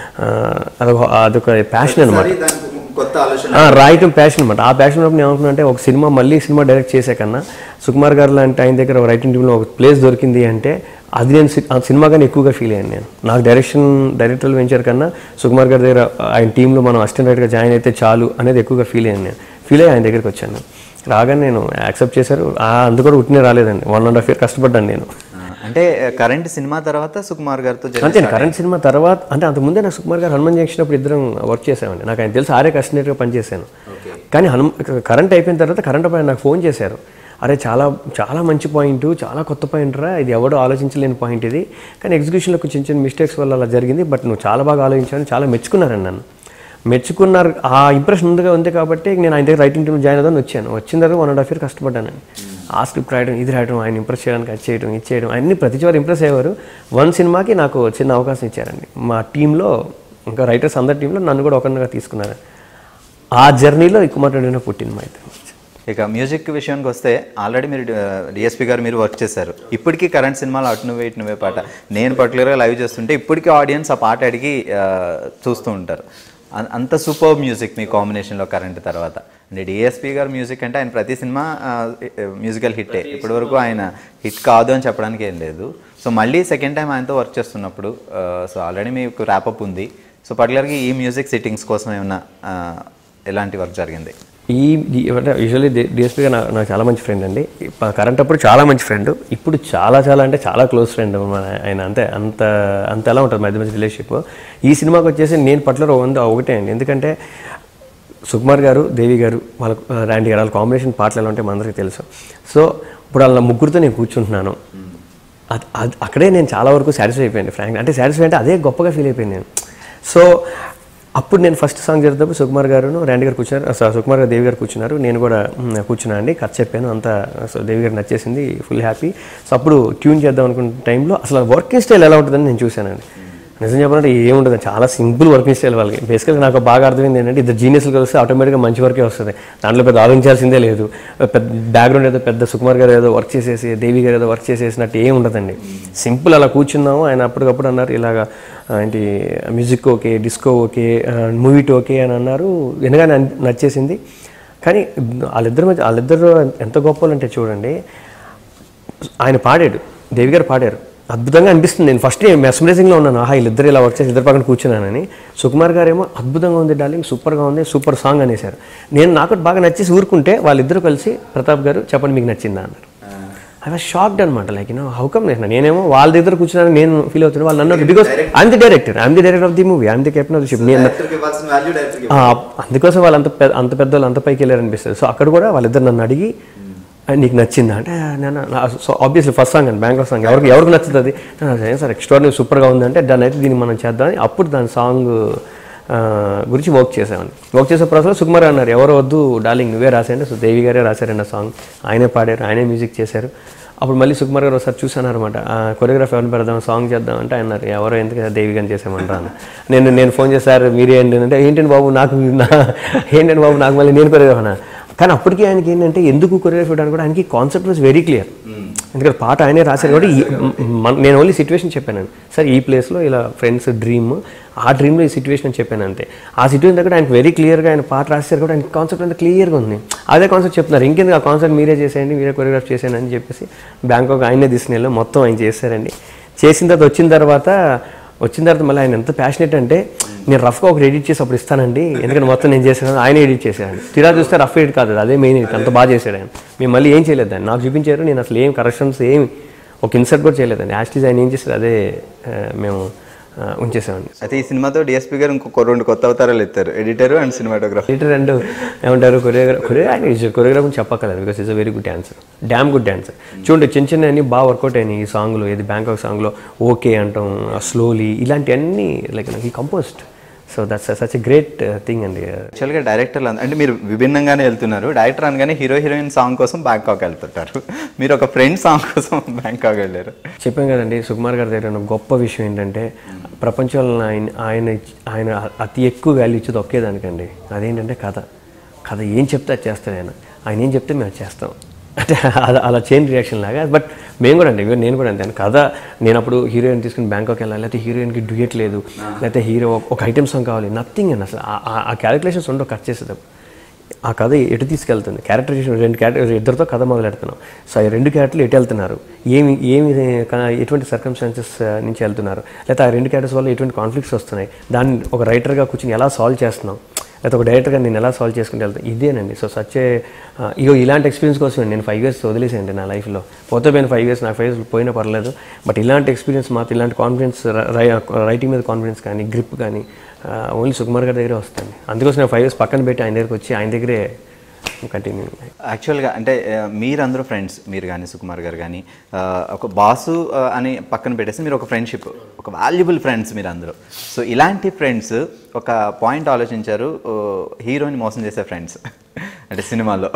అదొక అదొక ప్యాషన్ అనమాట, రాయటం ప్యాషన్ అనమాట. ఆ ప్యాషన్ ఉన్నప్పుడు నేను ఏమనుకున్నా అంటే ఒక సినిమా మళ్ళీ సినిమా డైరెక్ట్ చేసే కన్నా సుకుమార్ గారు లాంటి ఆయన దగ్గర రైటింగ్ టీంలో ఒక ప్లేస్ దొరికింది అంటే అది నేను ఆ సినిమా కానీ ఎక్కువగా ఫీల్ అయ్యాను నేను. నాకు డైరెక్షన్ డైరెక్టర్లు వెంచర్ కన్నా సుకుమార్ గారి దగ్గర ఆయన టీంలో మనం అసిస్టెంట్ డైరెక్టర్గా జాయిన్ అయితే చాలు అనేది ఎక్కువగా ఫీల్ అయ్యాను నేను. ఫీల్ అయ్యి ఆయన దగ్గరికి వచ్చాను. రాగానే నేను యాక్సెప్ట్ చేశారు. అందు కూడా ఉట్టినే రాలేదండి, వన్ అండ్ హాఫ్ ఇయర్ కష్టపడ్డాను నేను. అంటే కరెంట్ సినిమా తర్వాత సుకుమార్ గారితో అంతే, కరెంట్ సినిమా తర్వాత అంటే అంతకుముందే నాకు సుకుమార్ గారు హనుమాన్ జంక్షన్ అప్పుడు ఇద్దరం వర్క్ చేసామండి. నాకు ఆయన తెలిసి ఆరే అసిస్టెంట్గా పనిచేశాను. కానీ హను కరెంట్ అయిపోయిన తర్వాత కరెంట్ పైన నాకు ఫోన్ చేశారు, అరే చాలా చాలా మంచి పాయింట్, చాలా కొత్త పాయింట్ రా, ఇది ఎవడో ఆలోచించలేని పాయింట్ ఇది, కానీ ఎగ్జిక్యూషన్లో చిన్న చిన్న మిస్టేక్స్ వల్ల అలా జరిగింది, బట్ నువ్వు చాలా బాగా ఆలోచించాను, చాలా మెచ్చుకున్నారండి నన్ను. మెచ్చుకున్నారు, ఆ ఇంప్రెషన్ ఉందిగా ఉంది కాబట్టి నేను ఆయన దగ్గర రైటింగ్ టీమ్ జాయిన్ అవుదాన్ని వచ్చాను. వచ్చిన తర్వాత వన్ అండ్ హాఫ్ ఇయర్ కష్టపడ్డానండి. ఆ స్క్రిప్ట్ రాయడం, ఇది రాయడం, ఆయన ఇంప్రెస్ చేయడానికి అది చేయడం, ఇది చేయడం, అన్ని ప్రతి చోట ఇంప్రెస్ అయ్యేవారు. వన్ సినిమాకి నాకు చిన్న అవకాశం ఇచ్చారండి మా టీంలో, ఇంకా రైటర్స్ అందరి టీంలో నన్ను కూడా ఒకరిగా తీసుకున్నారు. ఆ జర్నీలో ఈ కుమార్ రెడ్డిలో పుట్టింది మా ఇద్దరు. ఇక మ్యూజిక్ విషయానికి వస్తే ఆల్రెడీ మీరు డిఎస్పీ గారు మీరు వర్క్ చేశారు. ఇప్పటికీ కరెంట్ సినిమాలో అటు నువ్వే ఇటు నువ్వే పాట నేను పర్టికులర్గా లైవ్ చేస్తుంటే ఇప్పటికీ ఆడియన్స్ ఆ పాట అడిగి చూస్తూ ఉంటారు. అంత సూపర్ మ్యూజిక్ మీ కాంబినేషన్లో కరెంట్ తర్వాత అంటే డిఎస్పీ గారు మ్యూజిక్ అంటే ఆయన ప్రతి సినిమా మ్యూజికల్ హిట్టే, ఇప్పటి వరకు ఆయన హిట్ కాదు అని చెప్పడానికి ఏం లేదు. సో మళ్ళీ సెకండ్ టైం ఆయనతో వర్క్ చేస్తున్నప్పుడు సో ఆల్రెడీ మీకు ర్యాపప్ ఉంది. సో పర్టికులర్గా ఈ మ్యూజిక్ సిట్టింగ్స్ కోసం ఏమన్నా ఎలాంటి వర్క్ జరిగింది? ఈ అంటే యూజువల్లీ డిఎస్పీ గారు నాకు చాలా మంచి ఫ్రెండ్ అండి. కరెంట్ అప్పుడు చాలా మంచి ఫ్రెండ్, ఇప్పుడు చాలా చాలా అంటే చాలా క్లోజ్ ఫ్రెండ్ ఆయన. అంతే అంత అంత ఎలా ఉంటుంది మధ్య మధ్య రిలేషన్షిప్. ఈ సినిమాకి వచ్చేసి నేను పట్ల వంద ఒకటే అండి. ఎందుకంటే సుకుమార్ గారు, దేవి గారు, వాళ్ళ రాండి గారు వాళ్ళ కాంబినేషన్ పాటలు ఎలా ఉంటాయి మనందరికీ తెలుసు. సో ఇప్పుడు వాళ్ళ ముగ్గురితో నేను కూర్చుంటున్నాను, అది అక్కడే నేను చాలా వరకు సాటిస్ఫై అయిపోయాను ఫ్రాంక్. అంటే సాటిస్ఫై అంటే అదే గొప్పగా ఫీల్ అయిపోయాను నేను. సో అప్పుడు నేను ఫస్ట్ సాంగ్ చేసేటప్పుడు సుకుమార్ గారును రాండి గారు కూర్చున్నారు, సుకుమార్ గారు దేవి గారు కూర్చున్నారు, నేను కూడా కూర్చున్నాను అండి. కథ చెప్పాను అంతా. సో దేవి గారు నచ్చేసింది, ఫుల్ హ్యాపీ. సో అప్పుడు ట్యూన్ చేద్దాం అనుకున్న టైంలో అసలు వర్కింగ్ స్టైల్ ఎలా ఉంటుందని నేను చూశానండి. నిజం చెప్పాలంటే ఏముంటుంది, చాలా సింపుల్ వర్కింగ్ స్టైల్ వాళ్ళకి. బేసికల్గా నాకు బాగా అర్థమైంది ఏంటంటే ఇద్దరు జీనియస్లు కలిస్తే ఆటోమేటిక్గా మంచి వర్కే వస్తుంది, దాంట్లో పెద్ద ఆలోచించాల్సిందే లేదు. పెద్ద బ్యాక్గ్రౌండ్ ఏదో పెద్ద సుకుమార్ గారు ఏదో వర్క్ చేసేసి దేవి గారు ఏదో వర్క్ చేసేసినట్టు ఏం ఉండదండి. సింపుల్ అలా కూర్చున్నాము. ఆయన అప్పటికప్పుడు అన్నారు ఇలాగా ఏంటి మ్యూజిక్ ఓకే, డిస్కో ఓకే, మూవీట్ ఓకే అని అన్నారు. వినగానే నచ్చేసింది. కానీ వాళ్ళిద్దరి మధ్య వాళ్ళిద్దరు ఎంత గొప్పలు అంటే చూడండి, ఆయన పాడాడు, దేవి గారు పాడారు, అద్భుతంగా అనిపిస్తుంది. నేను ఫస్ట్ మెస్మరైజింగ్లో ఉన్నాను, ఆహా వీళ్ళిద్దరు ఇలా వర్క్ చేసి ఇద్దరు పక్కన కూర్చున్నానని. సుకుమార్ గారు ఏమో అద్భుతంగా ఉంది డార్లింగ్, సూపర్గా ఉంది, సూపర్ సాంగ్ అనేసారు. నేను నాకు బాగా నచ్చేసి ఊరుకుంటే వాళ్ళిద్దరూ కలిసి ప్రతాప్ గారు చెప్పండి మీకు నచ్చిందా అన్నారు. ఐ వాజ్ షాక్డ్ అనమాట. లైక్ యూనో హౌ కమ్ నేను నేనేమో వాళ్ళ దగ్గర కూర్చున్నాను నేను ఫీల్ అవుతున్నాను, వాళ్ళు నన్ను because I'm the director, I'm the director of the movie, I'm the captain of the ship. నేను అందుకోసం వాళ్ళు అంత అంత పెద్ద వాళ్ళు అంత పైకి వెళ్ళారనిపిస్తుంది. సో అక్కడ కూడా వాళ్ళిద్దరు నన్ను అడిగి నీకు నచ్చిందా అంటే నేను సో ఆబ్వియస్లీ ఫస్ట్ సాంగ్ అండి బ్యాంకాక్ సాంగ్, ఎవరికి ఎవరికి నచ్చుతుంది సార్ ఎక్స్ట్రాడినరీ సూపర్గా ఉందంటే దాని అయితే దీన్ని మనం చేద్దామని అప్పుడు దాని సాంగ్ గురించి వర్క్ చేసామని. వర్క్ చేసే ప్రాసెస్లో సుకుమార్ అన్నారు ఎవరో వద్దు డార్లింగ్ నువ్వే రాసాయంటే. సో దేవి గారే రాశారండి ఆ సాంగ్, ఆయనే పాడారు, ఆయనే మ్యూజిక్ చేశారు. అప్పుడు మళ్ళీ సుకుమార్ గారు ఒకసారి చూసాను అనమాట, కొరియోగ్రాఫ్ ఎవరిని పెడదాం సాంగ్ చేద్దాం అంటే అన్నారు ఎవరో ఎందుకు దేవి గారిని చేసామంటాను. నేను నేను ఫోన్ చేశారు మీరే ఏంటి అంటే ఏంటండి బాబు నాకు ఏంటండి బాబు నాకు మళ్ళీ నేను కొరియోగ్రాఫ్ అన్నా. కానీ అప్పటికీ ఆయనకి ఏంటంటే ఎందుకు కొరియోగ్రాఫ్ ఇవ్వడానికి కూడా ఆయనకి కాన్సెప్ట్ వాజ్ వెరీ క్లియర్. ఎందుకంటే పాట ఆయనే రాశారు కాబట్టి నేను ఓన్లీ సిచ్యువేషన్ చెప్పాను సార్ ఈ ప్లేస్లో ఇలా ఫ్రెండ్స్ డ్రీమ్, ఆ డ్రీమ్లో ఈ సిచ్యువేషన్ అని చెప్పాను అంతే. ఆ సిచ్యువేషన్ దగ్గర ఆయనకు వెరీ క్లియర్గా ఆయన పాట రాశారు కూడా ఆయన కాన్సెప్ట్ అంతా క్లియర్గా ఉంది. అదే కాన్సెప్ట్ చెప్తున్నారు ఇంకెందుకు ఆ కాన్సెప్ట్ మీరే చేసేయండి మీరే కొరియోగ్రాఫ్ చేసేయండి అని చెప్పేసి బ్యాంకాక్ ఆయనే తీసుకుని మొత్తం ఆయన చేశారండి. చేసిన తర్వాత వచ్చిన తర్వాత వచ్చిన తర్వాత మళ్ళీ ఆయన ఎంత ప్యాషనెట్ అంటే నేను రఫ్గా ఒకటి ఎడిట్ చేసి అప్పుడు ఇస్తానండి ఎందుకంటే మొత్తం నేను చేశాను ఆయన ఎడిట్ చేశాను. తీరా చూస్తే రఫ్ ఎడిట్ కాదు అదే మెయిన్ ఎడిట్, అంత బాగా చేశాడు ఆయన. మేము మళ్ళీ ఏం చేయలేదండి, నాకు చూపించారు నేను అసలు ఏం కరెక్షన్స్ ఏమి ఒక ఇన్సర్ట్ కూడా చేయలేదండి. యాస్టీజ్ ఆయన ఏం చేశారు అదే మేము ఉంచేసామండి. అయితే ఈ సినిమాతో డిఎస్పీ గారు ఇంకొక రెండు కొత్త అవతారాలు ఎత్తారు, editor and cinematographer. Editor and ఏమంటారు కొరియోగ్రాఫ్ కొరియోగ్రాఫ్ కొరియోగ్రాఫ్ చెప్పక్కర్లేదు because is a very good dancer, damn good dancer. చూడండి చిన్న చిన్న అన్ని బాగా వర్కౌట్ అయినాయి ఈ సాంగ్లో. ఇది బ్యాంకాక్ సాంగ్లో ఓకే అంటాం స్లోలీ ఇలాంటివన్నీ లైక్ ఈ composed. So that's such a great thing అండి. యాక్చువల్గా డైరెక్టర్లు అంటే మీరు విభిన్నంగానే వెళ్తున్నారు, డైరెక్టర్ అనగానే హీరో హీరోయిన్ సాంగ్ కోసం బ్యాంకాక్ వెళ్తుంటారు, మీరు ఒక ఫ్రెండ్ సాంగ్ కోసం బ్యాంకాక్ వెళ్ళారు. చెప్పాం కదండి సుకుమార్ గారి దగ్గర గొప్ప విషయం ఏంటంటే ప్రపంచంలో ఆయన ఆయన ఆయన అతి ఎక్కువ వాల్యూ ఇచ్చేది ఒకేదానికండి, అదేంటంటే కథ. కథ ఏం చెప్తే అది చేస్తాడు ఆయన, ఆయన ఏం చెప్తే మేము చేస్తాం అంటే అలా అలా చైన్ రియాక్షన్ లాగా. బట్ మేము కూడా అండి నేను కూడా అంతే కథ. నేను అప్పుడు హీరోయిన్ తీసుకుని బ్యాంకాక్ వెళ్ళాలి, లేకపోతే హీరోయిన్కి డ్యూయట్ లేదు, లేకపోతే హీరో ఒక ఐటమ్ సాంగ్ కావాలి, నథింగ్ అండి అసలు. ఆ క్యాలిక్యులేషన్స్ ఉండవు కట్ చేసేటప్పుడు. ఆ కథ ఎటు తీసుకెళ్తుంది క్యారెక్టరైజేషన్, రెండు క్యారెక్టర్ ఇద్దరితో కథ మొదలెడుతున్నాం. సో ఈ రెండు క్యారెక్టర్లు ఎటు వెళ్తున్నారు, ఏమి ఏమి ఎటువంటి సర్కమ్స్టాన్సెస్ నుంచి వెళ్తున్నారు, లేకపోతే ఆ రెండు క్యారెక్టర్స్ వల్ల ఎటువంటి కాన్ఫ్లిక్ట్స్ వస్తున్నాయి, దాన్ని ఒక రైటర్గా కూర్చొని ఎలా సాల్వ్ చేస్తున్నాం, లేకపోతే ఒక డైరెక్టర్గా నేను ఎలా సాల్వ్ చేసుకుంటూ వెళ్తాను, ఇదేనండి. సో సచ్చే ఇగో ఇలాంటి ఎక్స్పీరియన్స్ కోసం నేను ఫైవ్ ఇయర్స్ వదిలేసానండి నా లైఫ్లో. పోతే పోయిన ఫైవ్ ఇయర్స్ నాకు ఫైవ్ ఇయర్స్ పోయినా పర్లేదు, బట్ ఇలాంటి ఎక్స్పీరియన్స్ మాత్రం ఇలాంటి కాన్ఫిడెన్స్ రైటింగ్ మీద కాన్ఫిడెన్స్ కానీ గ్రిప్ కానీ ఓన్లీ సుకుమార్ గారి దగ్గరే వస్తుంది. అందుకోసం నేను ఫైవ్ ఇయర్స్ పక్కన పెట్టి ఆయన దగ్గరికి వచ్చి ఆయన దగ్గరే కంటిన్యూ. యాక్చువల్గా అంటే మీరందరూ ఫ్రెండ్స్, మీరు కానీ సుకుమార్ గారు కానీ ఒక బాసు అని పక్కన పెట్టేసి మీరు ఒక ఫ్రెండ్షిప్, ఒక వాల్యుబుల్ ఫ్రెండ్స్ మీరు అందరూ. సో ఇలాంటి ఫ్రెండ్స్ ఒక పాయింట్ ఆలోచించారు, హీరోని మోసం చేసే ఫ్రెండ్స్ అంటే సినిమాలో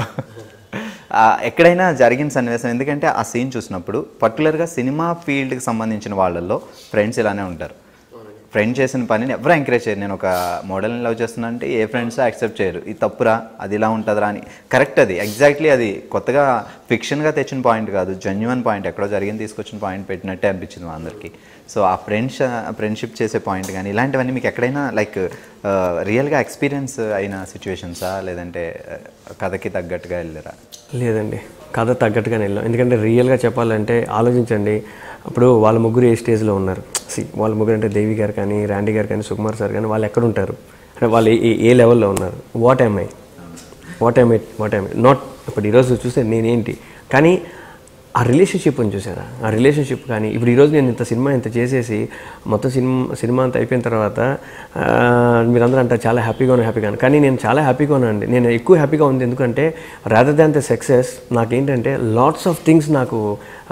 ఎక్కడైనా జరిగిన సన్నివేశం. ఎందుకంటే ఆ సీన్ చూసినప్పుడు పర్టికులర్గా సినిమా ఫీల్డ్కి సంబంధించిన వాళ్ళల్లో ఫ్రెండ్స్ ఇలానే ఉంటారు. ఫ్రెండ్ చేసిన పనిని ఎవరు ఎంకరేజ్ చేయరు. నేను ఒక మోడల్ని లవ్ చేస్తున్నా అంటే ఏ ఫ్రెండ్స్ యాక్సెప్ట్ చేయరు, ఇది తప్పురా, అది ఇలా ఉంటుందిరా అని. కరెక్ట్, అది ఎగ్జాక్ట్లీ అది కొత్తగా ఫిక్షన్గా తెచ్చిన పాయింట్ కాదు, జెన్యున్ పాయింట్, ఎక్కడో జరిగింది తీసుకొచ్చిన పాయింట్ పెట్టినట్టే అనిపించింది మా అందరికీ. సో ఆ ఫ్రెండ్స్ ఫ్రెండ్షిప్ చేసే పాయింట్ కానీ ఇలాంటివన్నీ మీకు ఎక్కడైనా లైక్ రియల్గా ఎక్స్పీరియన్స్ అయిన సిచ్యువేషన్సా, లేదంటే కథకి తగ్గట్టుగా వెళ్ళారా? లేదండి, కథ తగ్గట్టుగానే వెళ్ళాం. ఎందుకంటే రియల్గా చెప్పాలంటే ఆలోచించండి, అప్పుడు వాళ్ళ ముగ్గురు ఏ స్టేజ్లో ఉన్నారు. సి వాళ్ళ ముగ్గురు అంటే దేవి గారు కానీ, ర్యాండీ గారు కానీ, సుకుమార్ సార్ కానీ, వాళ్ళు ఎక్కడ ఉంటారు అంటే వాళ్ళు ఏ ఏ లెవెల్లో ఉన్నారు, what I'm I what I'm I what I'm I not. ఇప్పుడు ఈరోజు చూస్తే నేనేంటి, కానీ ఆ రిలేషన్షిప్ని చూసారా, ఆ రిలేషన్షిప్ కానీ ఇప్పుడు ఈరోజు నేను ఇంత సినిమా ఇంత చేసేసి మొత్తం సినిమా సినిమా అంతా అయిపోయిన తర్వాత మీరందరూ అంటారు చాలా హ్యాపీగా ఉన్నా హ్యాపీగా కానీ నేను చాలా హ్యాపీగా ఉన్నానండి. నేను ఎక్కువ హ్యాపీగా ఉంది ఎందుకంటే రాదర్ దాన్ ద సక్సెస్ నాకేంటంటే లాట్స్ ఆఫ్ థింగ్స్ నాకు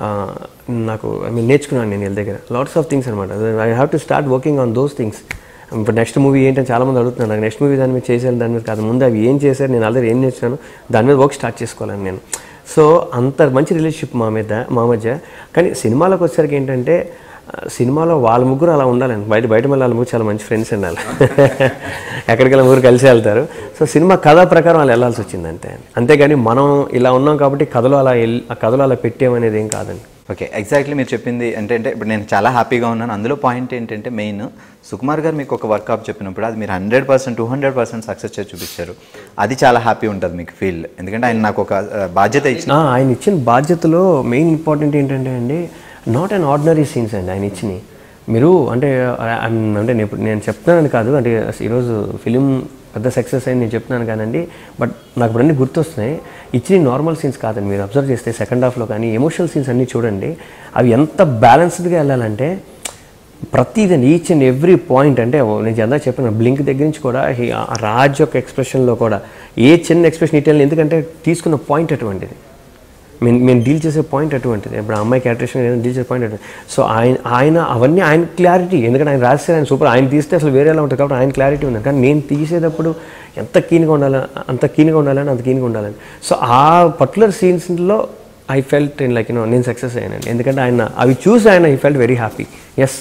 నాకు ఐ మీన్ నేర్చుకున్నాను నేను వీళ్ళ దగ్గర లాట్స్ ఆఫ్ థింగ్స్ అనమాట. I have to start working on those things. ఇప్పుడు నెక్స్ట్ మూవీ ఏంటని చాలామంది అడుగుతున్నాను, నాకు నెక్స్ట్ మూవీ దాని మీద చేసేయాలి, దాని మీద కాదు, ముందు అవి ఏం చేశారు, నేను ఆల్రెడీ ఏం నేర్చుకున్నాను, దాని మీద వర్క్ స్టార్ట్ చేసుకోవాలని నేను. సో అంత మంచి రిలేషన్షిప్ మా మీద మా మధ్య. కానీ సినిమాలోకి వచ్చేసరికి ఏంటంటే సినిమాలో వాళ్ళ ముగ్గురు అలా ఉండాలండి, బయట బయట మళ్ళీ వాళ్ళ ముగ్గురు చాలా మంచి ఫ్రెండ్స్ ఉండాలి, ఎక్కడికెళ్ళి ముగ్గురు కలిసి వెళ్తారు. సో సినిమా కథ ప్రకారం వాళ్ళు వెళ్ళాల్సి వచ్చింది అంతే. అంతేగాని మనం ఇలా ఉన్నాం కాబట్టి కథలో అలా వెళ్ళి ఆ కథలో అలా పెట్టామనేది ఏం కాదండి. ఓకే, ఎగ్జాక్ట్లీ మీరు చెప్పింది ఏంటంటే ఇప్పుడు నేను చాలా హ్యాపీగా ఉన్నాను. అందులో పాయింట్ ఏంటంటే మెయిన్ సుకుమార్ గారు మీకు ఒక వర్కప్ చెప్పినప్పుడు అది మీరు hundred percent two hundred percent success చేసి చూపించారు. అది చాలా హ్యాపీ ఉంటుంది మీకు ఫీల్, ఎందుకంటే ఆయన నాకు ఒక బాధ్యత ఇచ్చిన ఆయన ఇచ్చిన బాధ్యతలో మెయిన్ ఇంపార్టెంట్ ఏంటంటే అండి నాట్ అన్ ఆర్డినరీ సీన్స్ అండి ఆయన ఇచ్చినాయి. మీరు అంటే అంటే నేను నేను చెప్తున్నాను కాదు, అంటే ఈరోజు ఫిలిం పెద్ద సక్సెస్ అయింది నేను చెప్తున్నాను కానండి, బట్ నాకు ఇప్పుడు అన్నీ గుర్తొస్తున్నాయి. ఇచ్చిన నార్మల్ సీన్స్ కాదండి, మీరు అబ్జర్వ్ చేస్తే సెకండ్ హాఫ్లో కానీ ఎమోషనల్ సీన్స్ అన్నీ చూడండి, అవి ఎంత బ్యాలెన్స్డ్గా వెళ్ళాలంటే ప్రతిదండి ఈచ్ అండ్ ఎవ్రీ పాయింట్. అంటే నేను ఎంత చెప్పిన బ్లింక్ దగ్గర నుంచి కూడా రాజ్ యొక్క ఎక్స్ప్రెషన్లో కూడా ఏ చిన్న ఎక్స్ప్రెషన్ ఇట్ ఎందుకంటే తీసుకున్న పాయింట్ అటువంటిది, మేము మేము డీల్ చేసే పాయింట్ అటువంటిది. ఇప్పుడు అమ్మాయి క్యారెక్టరేషన్ ఏదైనా డీల్ చేసే పాయింట్ అటువంటి. సో ఆయన ఆయన అవన్నీ ఆయన క్లారిటీ, ఎందుకంటే ఆయన రాస్తే ఆయన సూపర్, ఆయన తీస్తే అసలు వేరేలా ఉంటుంది కాబట్టి ఆయన క్లారిటీ ఉంది. కానీ నేను తీసేటప్పుడు ఎంత కీన్గా ఉండాలి అంత కీన్గా ఉండాలని అంత కీన్గా ఉండాలని. సో ఆ పర్టికులర్ సీన్స్లో I felt in like you know నేను సక్సెస్ అయ్యానండి, ఎందుకంటే ఆయన అవి చూసి ఆయన I felt very happy. Yes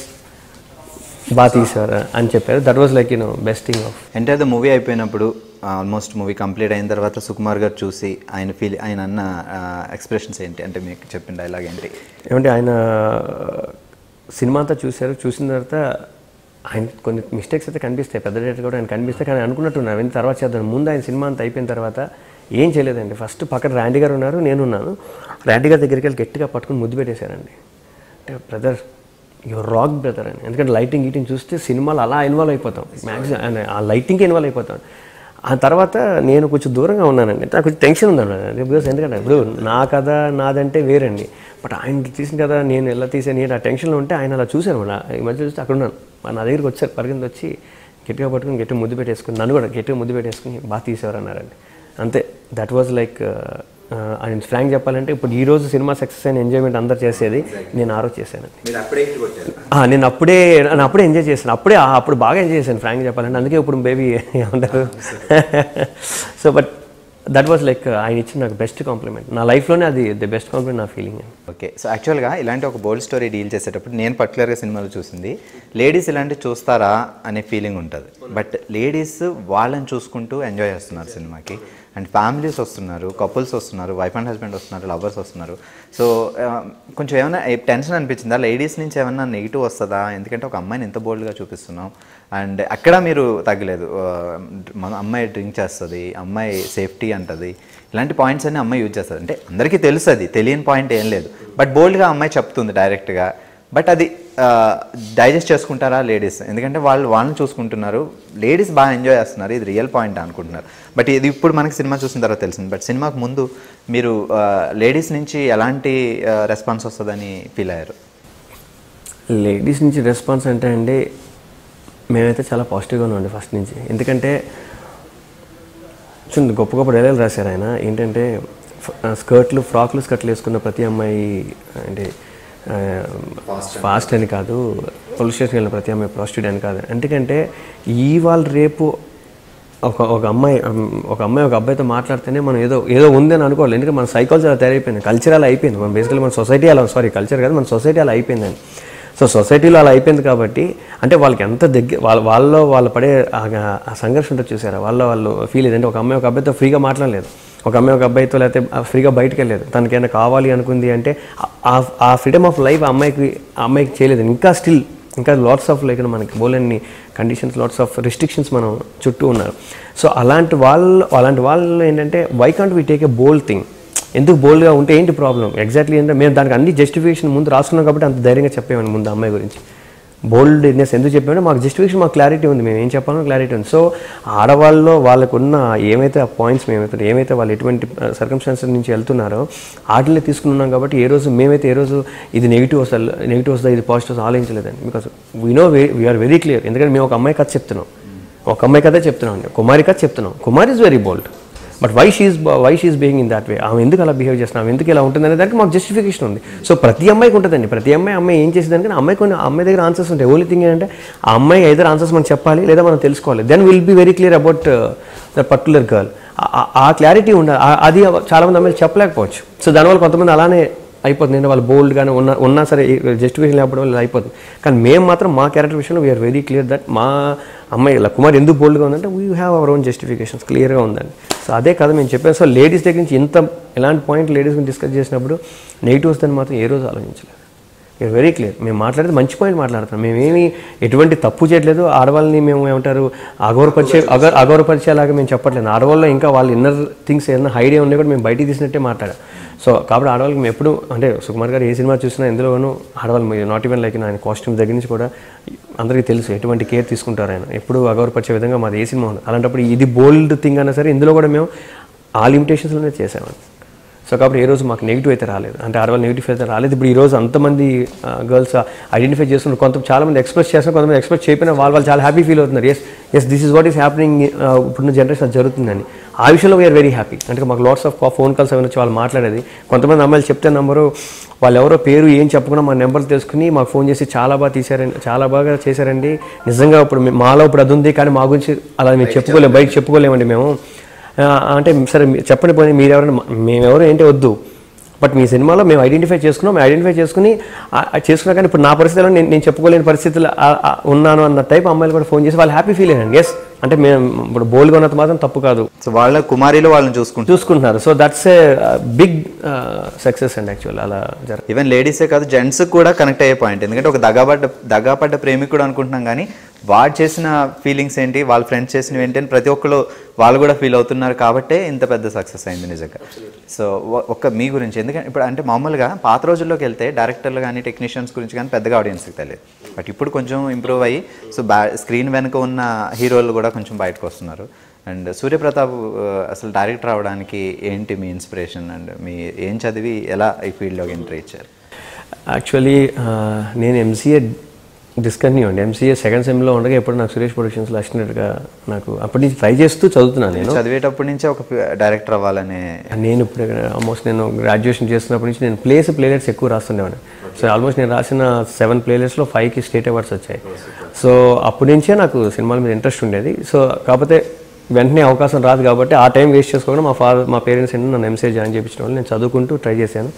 బాగా తీసారు అని చెప్పారు. That was like you know best thing of entire the movie అయిపోయినప్పుడు ఆల్మోస్ట్ మూవీ కంప్లీట్ అయిన తర్వాత సుకుమార్ గారు చూసి ఆయన ఫీల్ ఆయన అన్న ఎక్స్ప్రెషన్స్ ఏంటి, అంటే మీకు చెప్పిన డైలాగ్ ఏంటి? ఏమంటే ఆయన సినిమా అంతా చూశారు, చూసిన తర్వాత ఆయన కొన్ని మిస్టేక్స్ అయితే కనిపిస్తాయి, పెద్ద డేట్ కూడా ఆయన కనిపిస్తాయి, కానీ అనుకున్నట్టున్నారు అవన్నీ తర్వాత చేద్దాం. ముందు ఆయన సినిమా అంతా అయిపోయిన తర్వాత ఏం చేయలేదండి, ఫస్ట్ పక్కన ర్యాండీ గారు ఉన్నారు, నేనున్నాను, ర్యాండీ గారి దగ్గరికి వెళ్ళి గట్టిగా పట్టుకుని ముద్దు పెట్టేశారండి. అంటే బ్రదర్ యువర్ రాక్ బ్రదర్ అని, ఎందుకంటే లైటింగ్ గీటింగ్ చూస్తే సినిమాలు అలా ఇన్వాల్వ్ అయిపోతాం, మ్యాక్సిమం ఆ లైటింగ్కి ఇన్వాల్వ్ అయిపోతాం. ఆ తర్వాత నేను కొంచెం దూరంగా ఉన్నానండి, నాకు కొంచెం టెన్షన్ ఉందండి, బికాస్ ఎందుకంటే ఇప్పుడు నా కథ నాదంటే వేరండి, బట్ ఆయన తీసిన కదా నేను ఎలా తీసాను నేను ఆ టెన్షన్లో ఉంటే ఆయన అలా చూశాను కూడా ఈ మధ్య చూస్తే అక్కడ ఉన్నాను, నా దగ్గరికి వచ్చారు పరిగెత్తి వచ్చి గట్టిగా పట్టుకుని గట్టిగా ముద్దు పెట్టేసుకుని నన్ను కూడా గట్టిగా ముద్దు పెట్టేసుకుని బాగా తీసేవారు అన్నారండి. అంతే, దట్ వాజ్ లైక్ ఆయన ఫ్రాంక్ చెప్పాలంటే ఇప్పుడు ఈ రోజు సినిమా సక్సెస్ అయిన ఎంజాయ్మెంట్ అందరు చేసేది నేను ఆ రోజు చేశాను. నేను అప్పుడే నేను అప్పుడే ఎంజాయ్ చేశాను, అప్పుడే అప్పుడు బాగా ఎంజాయ్ చేశాను ఫ్రాంక్ చెప్పాలంటే, అందుకే ఇప్పుడు బేబీ ఏమంటారు. So but that was like ఆయన ఇచ్చిన నాకు బెస్ట్ కాంప్లిమెంట్ నా లైఫ్లోనే, అది ది బెస్ట్ కాంప్లిమెంట్ నా ఫీలింగ్. ఓకే, సో యాక్చువల్గా ఇలాంటి ఒక బోల్డ్ స్టోరీ డీల్ చేసేటప్పుడు నేను పర్టికులర్గా సినిమాలో చూసింది లేడీస్ ఇలాంటివి చూస్తారా అనే ఫీలింగ్ ఉంటుంది, బట్ లేడీస్ వాళ్ళని చూసుకుంటూ ఎంజాయ్ చేస్తున్నారు సినిమాకి, అండ్ ఫ్యామిలీస్ వస్తున్నారు, కపుల్స్ వస్తున్నారు, వైఫ్ అండ్ హస్బెండ్ వస్తున్నారు, లవర్స్ వస్తున్నారు. సో కొంచెం ఏమైనా టెన్షన్ అనిపించిందా లేడీస్ నుంచి, ఏమన్నా నెగిటివ్ వస్తుందా, ఎందుకంటే ఒక అమ్మాయిని ఎంత బోల్డ్గా చూపిస్తున్నాం అండ్ అక్కడ మీరు తగ్గలేదు, మన అమ్మాయి డ్రింక్ చేస్తుంది, అమ్మాయి సేఫ్టీ అంటుంది, ఇలాంటి పాయింట్స్ అన్నీ అమ్మాయి యూజ్ చేస్తుంది, అంటే అందరికీ తెలుసు అది తెలియని పాయింట్ ఏం లేదు, బట్ బోల్డ్గా అమ్మాయి చెప్తుంది డైరెక్ట్గా, బట్ అది డైజెస్ట్ చేసుకుంటారా లేడీస్, ఎందుకంటే వాళ్ళు వాళ్ళని చూసుకుంటున్నారు, లేడీస్ బాగా ఎంజాయ్ చేస్తున్నారు, ఇది రియల్ పాయింట్ అనుకుంటున్నారు, బట్ ఇది ఇప్పుడు మనకి సినిమా చూసిన తర్వాత తెలిసింది, బట్ సినిమాకు ముందు మీరు లేడీస్ నుంచి ఎలాంటి రెస్పాన్స్ వస్తుందని ఫీల్ అయ్యారు? లేడీస్ నుంచి రెస్పాన్స్ అంటే అండి మేమైతే చాలా పాజిటివ్గా ఉన్నామండి ఫస్ట్ నుంచి, ఎందుకంటే చూడండి గొప్ప గొప్ప డైలాగులు రాశారు ఆయన, ఏంటంటే స్కర్ట్లు ఫ్రాక్లు స్కర్ట్లు వేసుకున్న ప్రతి అమ్మాయి అంటే ఫాస్ట్ అని కాదు, పోలీస్ స్టేషన్కి వెళ్ళిన ప్రతి అమ్మాయి ప్రాస్టిట్యూట్ అని కాదు, ఎందుకంటే ఇవాళ రేపు ఒక ఒక అమ్మాయి ఒక అమ్మాయి ఒక అబ్బాయితో మాట్లాడితేనే మనం ఏదో ఏదో ఉందని అనుకోవాలి, ఎందుకంటే మన సైకాలజీ అలా తయారైపోయింది, కల్చర్ అలా అయిపోయింది, మన బేసికల్లీ మన సొసైటీ అలా సారీ కల్చర్ కాదు మన సొసైటీ అలా అయిపోయిందని. సో సొసైటీలో అలా అయిపోయింది కాబట్టి అంటే వాళ్ళకి ఎంత దగ్గర వాళ్ళ వాళ్ళలో వాళ్ళు పడే ఆ సంఘర్షణ ఉంటుంది చూసారా, వాళ్ళ వాళ్ళు ఫీల్ ఏదంటే ఒక అమ్మాయి ఒక అబ్బాయితో ఫ్రీగా మాట్లాడలేదు, ఒక అమ్మాయి ఒక అబ్బాయితో లేకపోతే ఫ్రీగా బయటకు వెళ్ళలేదు, తనకైనా కావాలి అనుకుంది అంటే ఆ ఫ్రీడమ్ ఆఫ్ లైఫ్ ఆ అమ్మాయికి ఆ అమ్మాయికి చేయలేదు. ఇంకా స్టిల్ ఇంకా లాట్స్ ఆఫ్ లైక్ మనకి బోలెన్ని కండిషన్స్, లాట్స్ ఆఫ్ రిస్ట్రిక్షన్స్ మనం చుట్టూ ఉన్నారు. సో అలాంటి వాళ్ళు అలాంటి వాళ్ళు ఏంటంటే why can't we take a bold thing, ఎందుకు బోల్డ్గా ఉంటే ఏంటి ప్రాబ్లం ఎగ్జాక్ట్లీ అంటే మేము దానికి అన్ని జస్టిఫికేషన్ ముందు రాసుకున్నాం కాబట్టి అంత ధైర్యంగా చెప్పేవాడిని ముందు అమ్మాయి గురించి. బోల్డ్నెస్ ఎందుకు చెప్పామంటే మాకు జస్టిఫికేషన్, మాకు క్లారిటీ ఉంది, మేము ఏం చెప్పాలో క్లారిటీ ఉంది. సో ఆడవాళ్ళలో వాళ్ళకున్న ఏమైతే ఆ పాయింట్స్ మేమైతే ఏమైతే వాళ్ళు ఎటువంటి సర్కమ్స్టాన్సెస్ నుంచి వెళ్తున్నారో వాటిని తీసుకున్నాం కాబట్టి ఏ రోజు మేమైతే ఏ రోజు ఇది నెగిటివ్ వస్తుంది నెగిటివ్ వస్తుందా ఇది పాజిటివ్స్ ఆలోచించలేదండి. Because we know we are very clear, ఎందుకంటే మేము ఒక అమ్మాయి కథ చెప్తున్నాం, ఒక అమ్మాయి కథ చెప్తున్నాం అండి, కుమారి కథ చెప్తున్నాం. Kumar is very bold, but why she's why she's behaving in that way, ఆమె ఎందుకు అలా బిహేవ్ చేస్తున్నాం, ఆమె ఎందుకు ఇలా ఉంటుందనే దానికి మాకు జస్టిఫికేషన్ ఉంది. సో ప్రతి అమ్మాయికి ఉంటుందండి, ప్రతి అమ్మాయి అమ్మాయి ఏం చేసేదానికి అమ్మాయి కొన్ని అమ్మాయి దగ్గర ఆన్సర్స్ ఉంటాయి. ఓన్లీ థింగ్ ఏంటంటే ఆ అమ్మాయి ఐదర్ ఆన్సర్స్ మనం చెప్పాలి లేదా మనం తెలుసుకోవాలి. Then will be very clear about that particular girl. ఆ క్లారిటీ ఉండాలి, అది చాలామంది అమ్మాయిలు చెప్పలేకపోవచ్చు. సో దానివల్ల కొంతమంది అలానే అయిపోతుంది, నేను వాళ్ళు బోల్డ్గానే ఉన్నా ఉన్నా సరే జస్టిఫికేషన్ లేకపోవడం వల్ల అయిపోతుంది. కానీ మేము మాత్రం మా క్యారెక్టర్ విషయంలో వీఆర్ వెరీ క్లియర్ దట్ మా అమ్మాయి ఇలా కుమార్ ఎందుకు బోల్డ్గా ఉందంటే we have our own justifications క్లియర్గా ఉందండి. సో అదే కదా మేము చెప్పాను. సో లేడీస్ దగ్గర నుంచి ఇంత ఎలాంటి పాయింట్ లేడీస్ గురించి డిస్కస్ చేసినప్పుడు నెగిటివ్ వస్తుందని మాత్రం ఏ రోజు ఆలోచించలేదు. వీఆర్ వెరీ క్లియర్, మేము మాట్లాడేది మంచి పాయింట్ మాట్లాడుతున్నాం, మేమేమి ఎటువంటి తప్పు చేయట్లేదు, ఆడవాళ్ళని మేము ఏమంటారు అగౌరవపరిచే అగ అగౌరవపరిచేలాగా మేము చెప్పట్లేదు. ఆడవాళ్ళు ఇంకా వాళ్ళ ఇన్నర్ థింగ్స్ ఏదైనా హైడియా ఉన్నాయి కూడా మేము బయటికి తీసినట్టే మాట్లాడాం. సో కాబట్టి ఆడవాళ్ళకి మేము ఎప్పుడు అంటే సుకుమార్ గారు ఏ సినిమా చూసినా ఎందులోనూ ఆడవాళ్ళు నాట్ ఈవెన్ లైక్ ఆయన కాస్ట్యూమ్ దగ్గర నుంచి కూడా అందరికీ తెలుసు ఎటువంటి కేర్ తీసుకుంటారు ఆయన, ఎప్పుడు అగౌరవపరిచే విధంగా మాది ఏ సినిమా ఉంది. అలాంటప్పుడు ఇది బోల్డ్ థింగ్ అయినా సరే ఇందులో కూడా మేము ఆ లిమిటేషన్స్లోనే చేసామండి. సో కాబట్టి ఏ రోజు మాకు నెగిటివ్ అయితే రాలేదు, అంటే ఆడవాళ్ళు నెగిటివ్ అయితే రాలేదు. ఇప్పుడు ఈరోజు అంతమంది గర్ల్స్ ఐడెంటిఫై చేస్తున్నారు, కొంత చాలామంది ఎక్స్ప్రెస్ చేస్తున్నారు, కొంతమంది ఎక్స్ప్రెస్ చేయకపోయినా వాళ్ళు వాళ్ళు చాలా హ్యాపీ ఫీల్ అవుతున్నారు. Yes yes this is what is happening, ఇప్పుడున్న జనరేషన్ అది జరుగుతుందని. ఆ విషయంలో వీఆర్ వెరీ హ్యాపీ. అంటే మాకు లాట్స్ ఆఫ్ ఫోన్ కాల్స్ అవన్నీ వచ్చి వాళ్ళు మాట్లాడేది, కొంతమంది అమ్మాయిలు చెప్తే నెంబరు వాళ్ళు ఎవరో పేరు ఏం చెప్పకుండా మా నెంబర్ తెలుసుకుని మాకు ఫోన్ చేసి చాలా బాగా తీశారండి, చాలా బాగా చేశారండి, నిజంగా ఇప్పుడు మాలో ఇప్పుడు అది ఉంది కానీ మా గురించి అలా మేము చెప్పుకోలేము, బయట చెప్పుకోలేమండి మేము అంటే. సరే చెప్పండి పోనీ మీరెవరైనా, మేమెవరు ఏంటి వద్దు, బట్ మీ సినిమాలో మేము ఐడెంటిఫై చేసుకున్నాం, మేము ఐడెంటిఫై చేసుకుని చేసుకున్నా కానీ ఇప్పుడు నా పరిస్థితిలో నేను నేను చెప్పుకోలేని పరిస్థితులు ఉన్నాను అన్న టైప్ అమ్మాయిలు కూడా ఫోన్ చేసి వాళ్ళు హ్యాపీ ఫీల్ అయ్యాను. ఎస్ అంటే మేము ఇప్పుడు బోల్డ్గా ఉన్నంత మాత్రం తప్పు కాదు, సో వాళ్ళ కుమారిలో వాళ్ళని చూసుకుంటారు చూసుకుంటున్నారు. So that's a big success అండి యాక్చువల్. అలా జరుగుతుంది. ఈవెన్ లేడీసే కాదు జెంట్స్ కూడా కనెక్ట్ అయ్యే పాయింట్, ఎందుకంటే ఒక దగాపడ్డ దగాపడ్డ ప్రేమికుడు అనుకుంటున్నాం కానీ వాడు చేసిన ఫీలింగ్స్ ఏంటి, వాళ్ళ ఫ్రెండ్స్ చేసినవి ఏంటి అని ప్రతి ఒక్కరు వాళ్ళు కూడా ఫీల్ అవుతున్నారు కాబట్టే ఇంత పెద్ద సక్సెస్ అయింది నిజంగా. సో ఒక్క మీ గురించి, ఎందుకంటే ఇప్పుడు అంటే మామూలుగా పాత రోజుల్లోకి వెళ్తే డైరెక్టర్లు కానీ టెక్నీషియన్స్ గురించి కానీ పెద్దగా ఆడియన్స్కి తెలియదు, బట్ ఇప్పుడు కొంచెం ఇంప్రూవ్ అయ్యి సో బ్యా స్క్రీన్ వెనుక ఉన్న హీరోలు కూడా కొంచెం బయటకు వస్తున్నారు. అండ్ సూర్యప్రతాప్ అసలు డైరెక్టర్ అవడానికి ఏంటి మీ ఇన్స్పిరేషన్, అండ్ మీ ఏం చదివి ఎలా ఈ ఫీల్డ్లోకి ఎంట్రీ ఇచ్చారు? యాక్చువల్లీ నేను ఎంసీఏ డిస్కంటిన్యూ అండి. ఎంసీఏ సెకండ్ సెమ్లో ఉండగా ఎప్పుడు నాకు సురేష్ ప్రొడక్షన్స్లో అసిస్టెంట్గా నాకు అప్పటి నుంచి ట్రై చేస్తూ చదువుతున్నాను. నేను చదివేటప్పటి నుంచే ఒక డైరెక్టర్ అవ్వాలనే, నేను ఇప్పుడు ఆల్మోస్ట్ నేను గ్రాడ్యుయేషన్ చేస్తున్నప్పటి నుంచి నేను ప్లేస్ ప్లేలెట్స్ ఎక్కువ రాస్తుండేవాడిని. సో ఆల్మోస్ట్ నేను రాసిన సెవెన్ ప్లేలెట్స్లో ఫైవ్కి స్టేట్ అవార్డ్స్ వచ్చాయి. సో అప్పటి నుంచే నాకు సినిమాల మీద ఇంట్రెస్ట్ ఉండేది. సో కాకపోతే వెంటనే అవకాశం రాదు కాబట్టి ఆ టైం వేస్ట్ చేసుకోకుండా మా ఫాదర్ మా పేరెంట్స్ ఏంటో నన్ను ఎంసీఏ జాయిన్ చేయించిన వాళ్ళు నేను చదువుకుంటూ ట్రై చేశాను.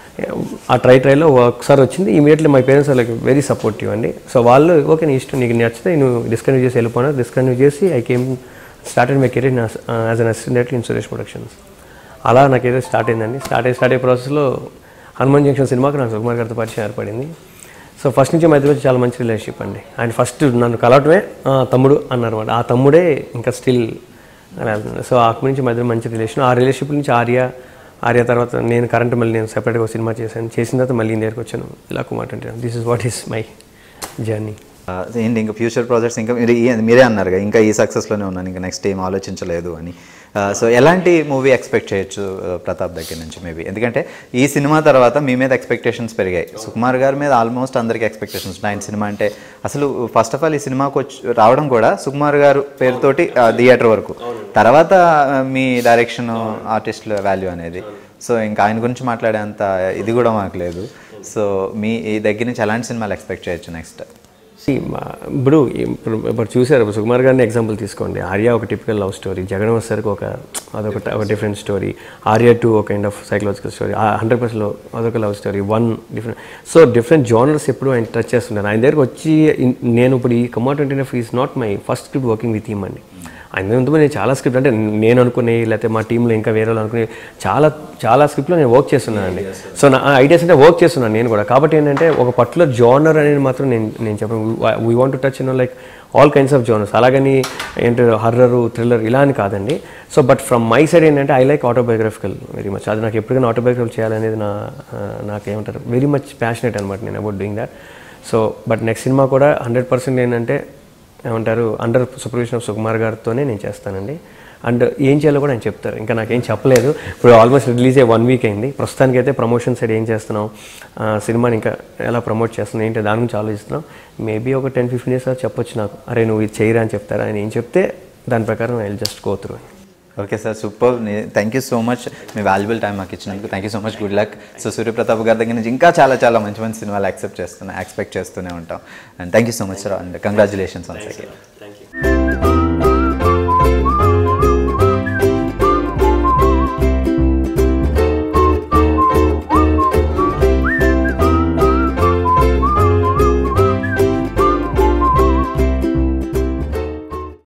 ఆ ట్రై ట్రైలో ఒకసారి వచ్చింది, immediately my parents like very supportive అండి. సో వాళ్ళు ఓకే నీ ఇష్టం, నీకు నచ్చితే నువ్వు డిస్కంటిన్యూ చేసి వెళ్ళిపోయినా డిస్కంటిన్యూ చేసి I came started my career as an assistant in Suresh productions. అలా నాకు ఏదో స్టార్ట్ అయిందండి. స్టార్ట్ అయ్యి స్టార్ట్ అయ్యే ప్రాసెస్లో హనుమాన్ జంక్షన్ సినిమాకి నాకు సుకుమార్ గారితో పరిచయం ఏర్పడింది. సో ఫస్ట్ నుంచి మా ఇద్దరు చాలా మంచి రిలేషన్షిప్ అండి. ఆయన ఫస్ట్ నన్ను కలవటమే తమ్ముడు అన్నారు అనమాట, ఆ తమ్ముడే ఇంకా స్టిల్ అలా. సో అక్కడి నుంచి మా ఇద్దరు మంచి రిలేషన్. ఆ రిలేషన్షిప్ నుంచి ఆర్య ఆర్య తర్వాత నేను కరెంట్ మళ్ళీ నేను సెపరేట్గా సినిమా చేశాను, చేసిన తర్వాత మళ్ళీ ఇండియాకి వచ్చాను. ఇలా కుమార్ అంటే this is what is my journey. ఏంటి ఇంకా ఫ్యూచర్ ప్రాజెక్ట్స్ ఇంకా మీరు మీరే అన్నారు కదా ఇంకా ఈ సక్సెస్లోనే ఉన్నాను, ఇంకా నెక్స్ట్ ఏం ఆలోచించలేదు అని. సో ఎలాంటి మూవీ ఎక్స్పెక్ట్ చేయొచ్చు ప్రతాప్ దగ్గర నుంచి మేబీ, ఎందుకంటే ఈ సినిమా తర్వాత మీ మీద ఎక్స్పెక్టేషన్స్ పెరిగాయి, సుకుమార్ గారి మీద ఆల్మోస్ట్ అందరికీ ఎక్స్పెక్టేషన్స్ ఉన్నాయి. ఆయన సినిమా అంటే అసలు ఫస్ట్ ఆఫ్ ఆల్ ఈ సినిమాకి వచ్చి రావడం కూడా సుకుమార్ గారు పేరుతోటి థియేటర్ వరకు, తర్వాత మీ డైరెక్షన్ ఆర్టిస్టుల వాల్యూ అనేది. సో ఇంకా ఆయన గురించి మాట్లాడేంత ఇది కూడా మాకు లేదు. సో మీ ఈ దగ్గర నుంచి ఎలాంటి సినిమాలు ఎక్స్పెక్ట్ చేయొచ్చు నెక్స్ట్? ఇప్పుడు ఇప్పుడు చూసారు సుకుమార్ గారిని ఎగ్జాంపుల్ తీసుకోండి. ఆర్య ఒక టిపికల్ లవ్ స్టోరీ, జగన్ సరికి ఒక అదొక ఒక డిఫరెంట్ స్టోరీ, ఆర్య టూ ఒక kind of psychological story, hundred పర్సెంట్లో అదొక love story, one different. So different genres ఎప్పుడు ఆయన టచ్ చేస్తున్నారు. ఆయన దగ్గరకు వచ్చి నేను ఇప్పుడు ఈ కమౌట్ twenty five is not my first script working with him అండి. ఆయన ముందు నేను చాలా స్క్రిప్ట్ అంటే నేను అనుకునే లేకపోతే మా టీంలో ఇంకా వేరే వాళ్ళు అనుకునే చాలా చాలా స్క్రిప్ట్లో నేను వర్క్ చేస్తున్నానండి. సో నా ఐడియాస్ అంటే వర్క్ చేస్తున్నాను నేను కూడా. కాబట్టి ఏంటంటే ఒక పర్టికులర్ జానర్ అనేది మాత్రం నేను నేను చెప్పను. We want to touch you know like all kinds of genres. అలాగని ఏంటంటే హర్రర్ థ్రిల్లర్ ఇలా అని కాదండి. So but from my side ఏంటంటే I like autobiographical very much. అది నాకు ఎప్పటికైనా ఆటోబయోగ్రఫికల్ చేయాలనేది నా నాకేమంటారు వెరీ మచ్ ప్యాషనెట్ అనమాట నేను about doing that. So but next cinema కూడా హండ్రెడ్ పర్సెంట్ ఏంటంటే ఏమంటారు అండర్ సూపర్విజన్ ఆఫ్ సుకుమార్ గారితోనే నేను చేస్తానండి. అండ్ ఏం చేయాలో కూడా ఆయన చెప్తారు. ఇంకా నాకేం చెప్పలేదు. ఇప్పుడు ఆల్మోస్ట్ రిలీజ్ అయ్యి వన్ వీక్ అయింది. ప్రస్తుతానికి అయితే ప్రమోషన్ సైడ్ ఏం చేస్తున్నాం, సినిమాని ఇంకా ఎలా ప్రమోట్ చేస్తున్నాం ఏంటి దాని గురించి ఆలోచిస్తున్నాం. మేబీ ఒక టెన్ ఫిఫ్టీన్ డేస్ చెప్పొచ్చు నాకు, అరే నువ్వు ఇది చేయరా అని చెప్తారా. ఆయన ఏం చెప్తే దాని ప్రకారం I will just go through. Okay sir, super. Thank you so much మీ వాల్యుబుల్ టైం మాకు ఇచ్చినందుకు. Thank you so much, good luck. So Suryapratap గారి దగ్గర నుంచి ఇంకా చాలా చాలా మంచి మంచి సినిమాలు యాక్సెప్ట్ చేస్తున్నా ఎక్స్పెక్ట్ చేస్తూనే ఉంటాం. And thank you so much sir, and congratulations once again. Thank you.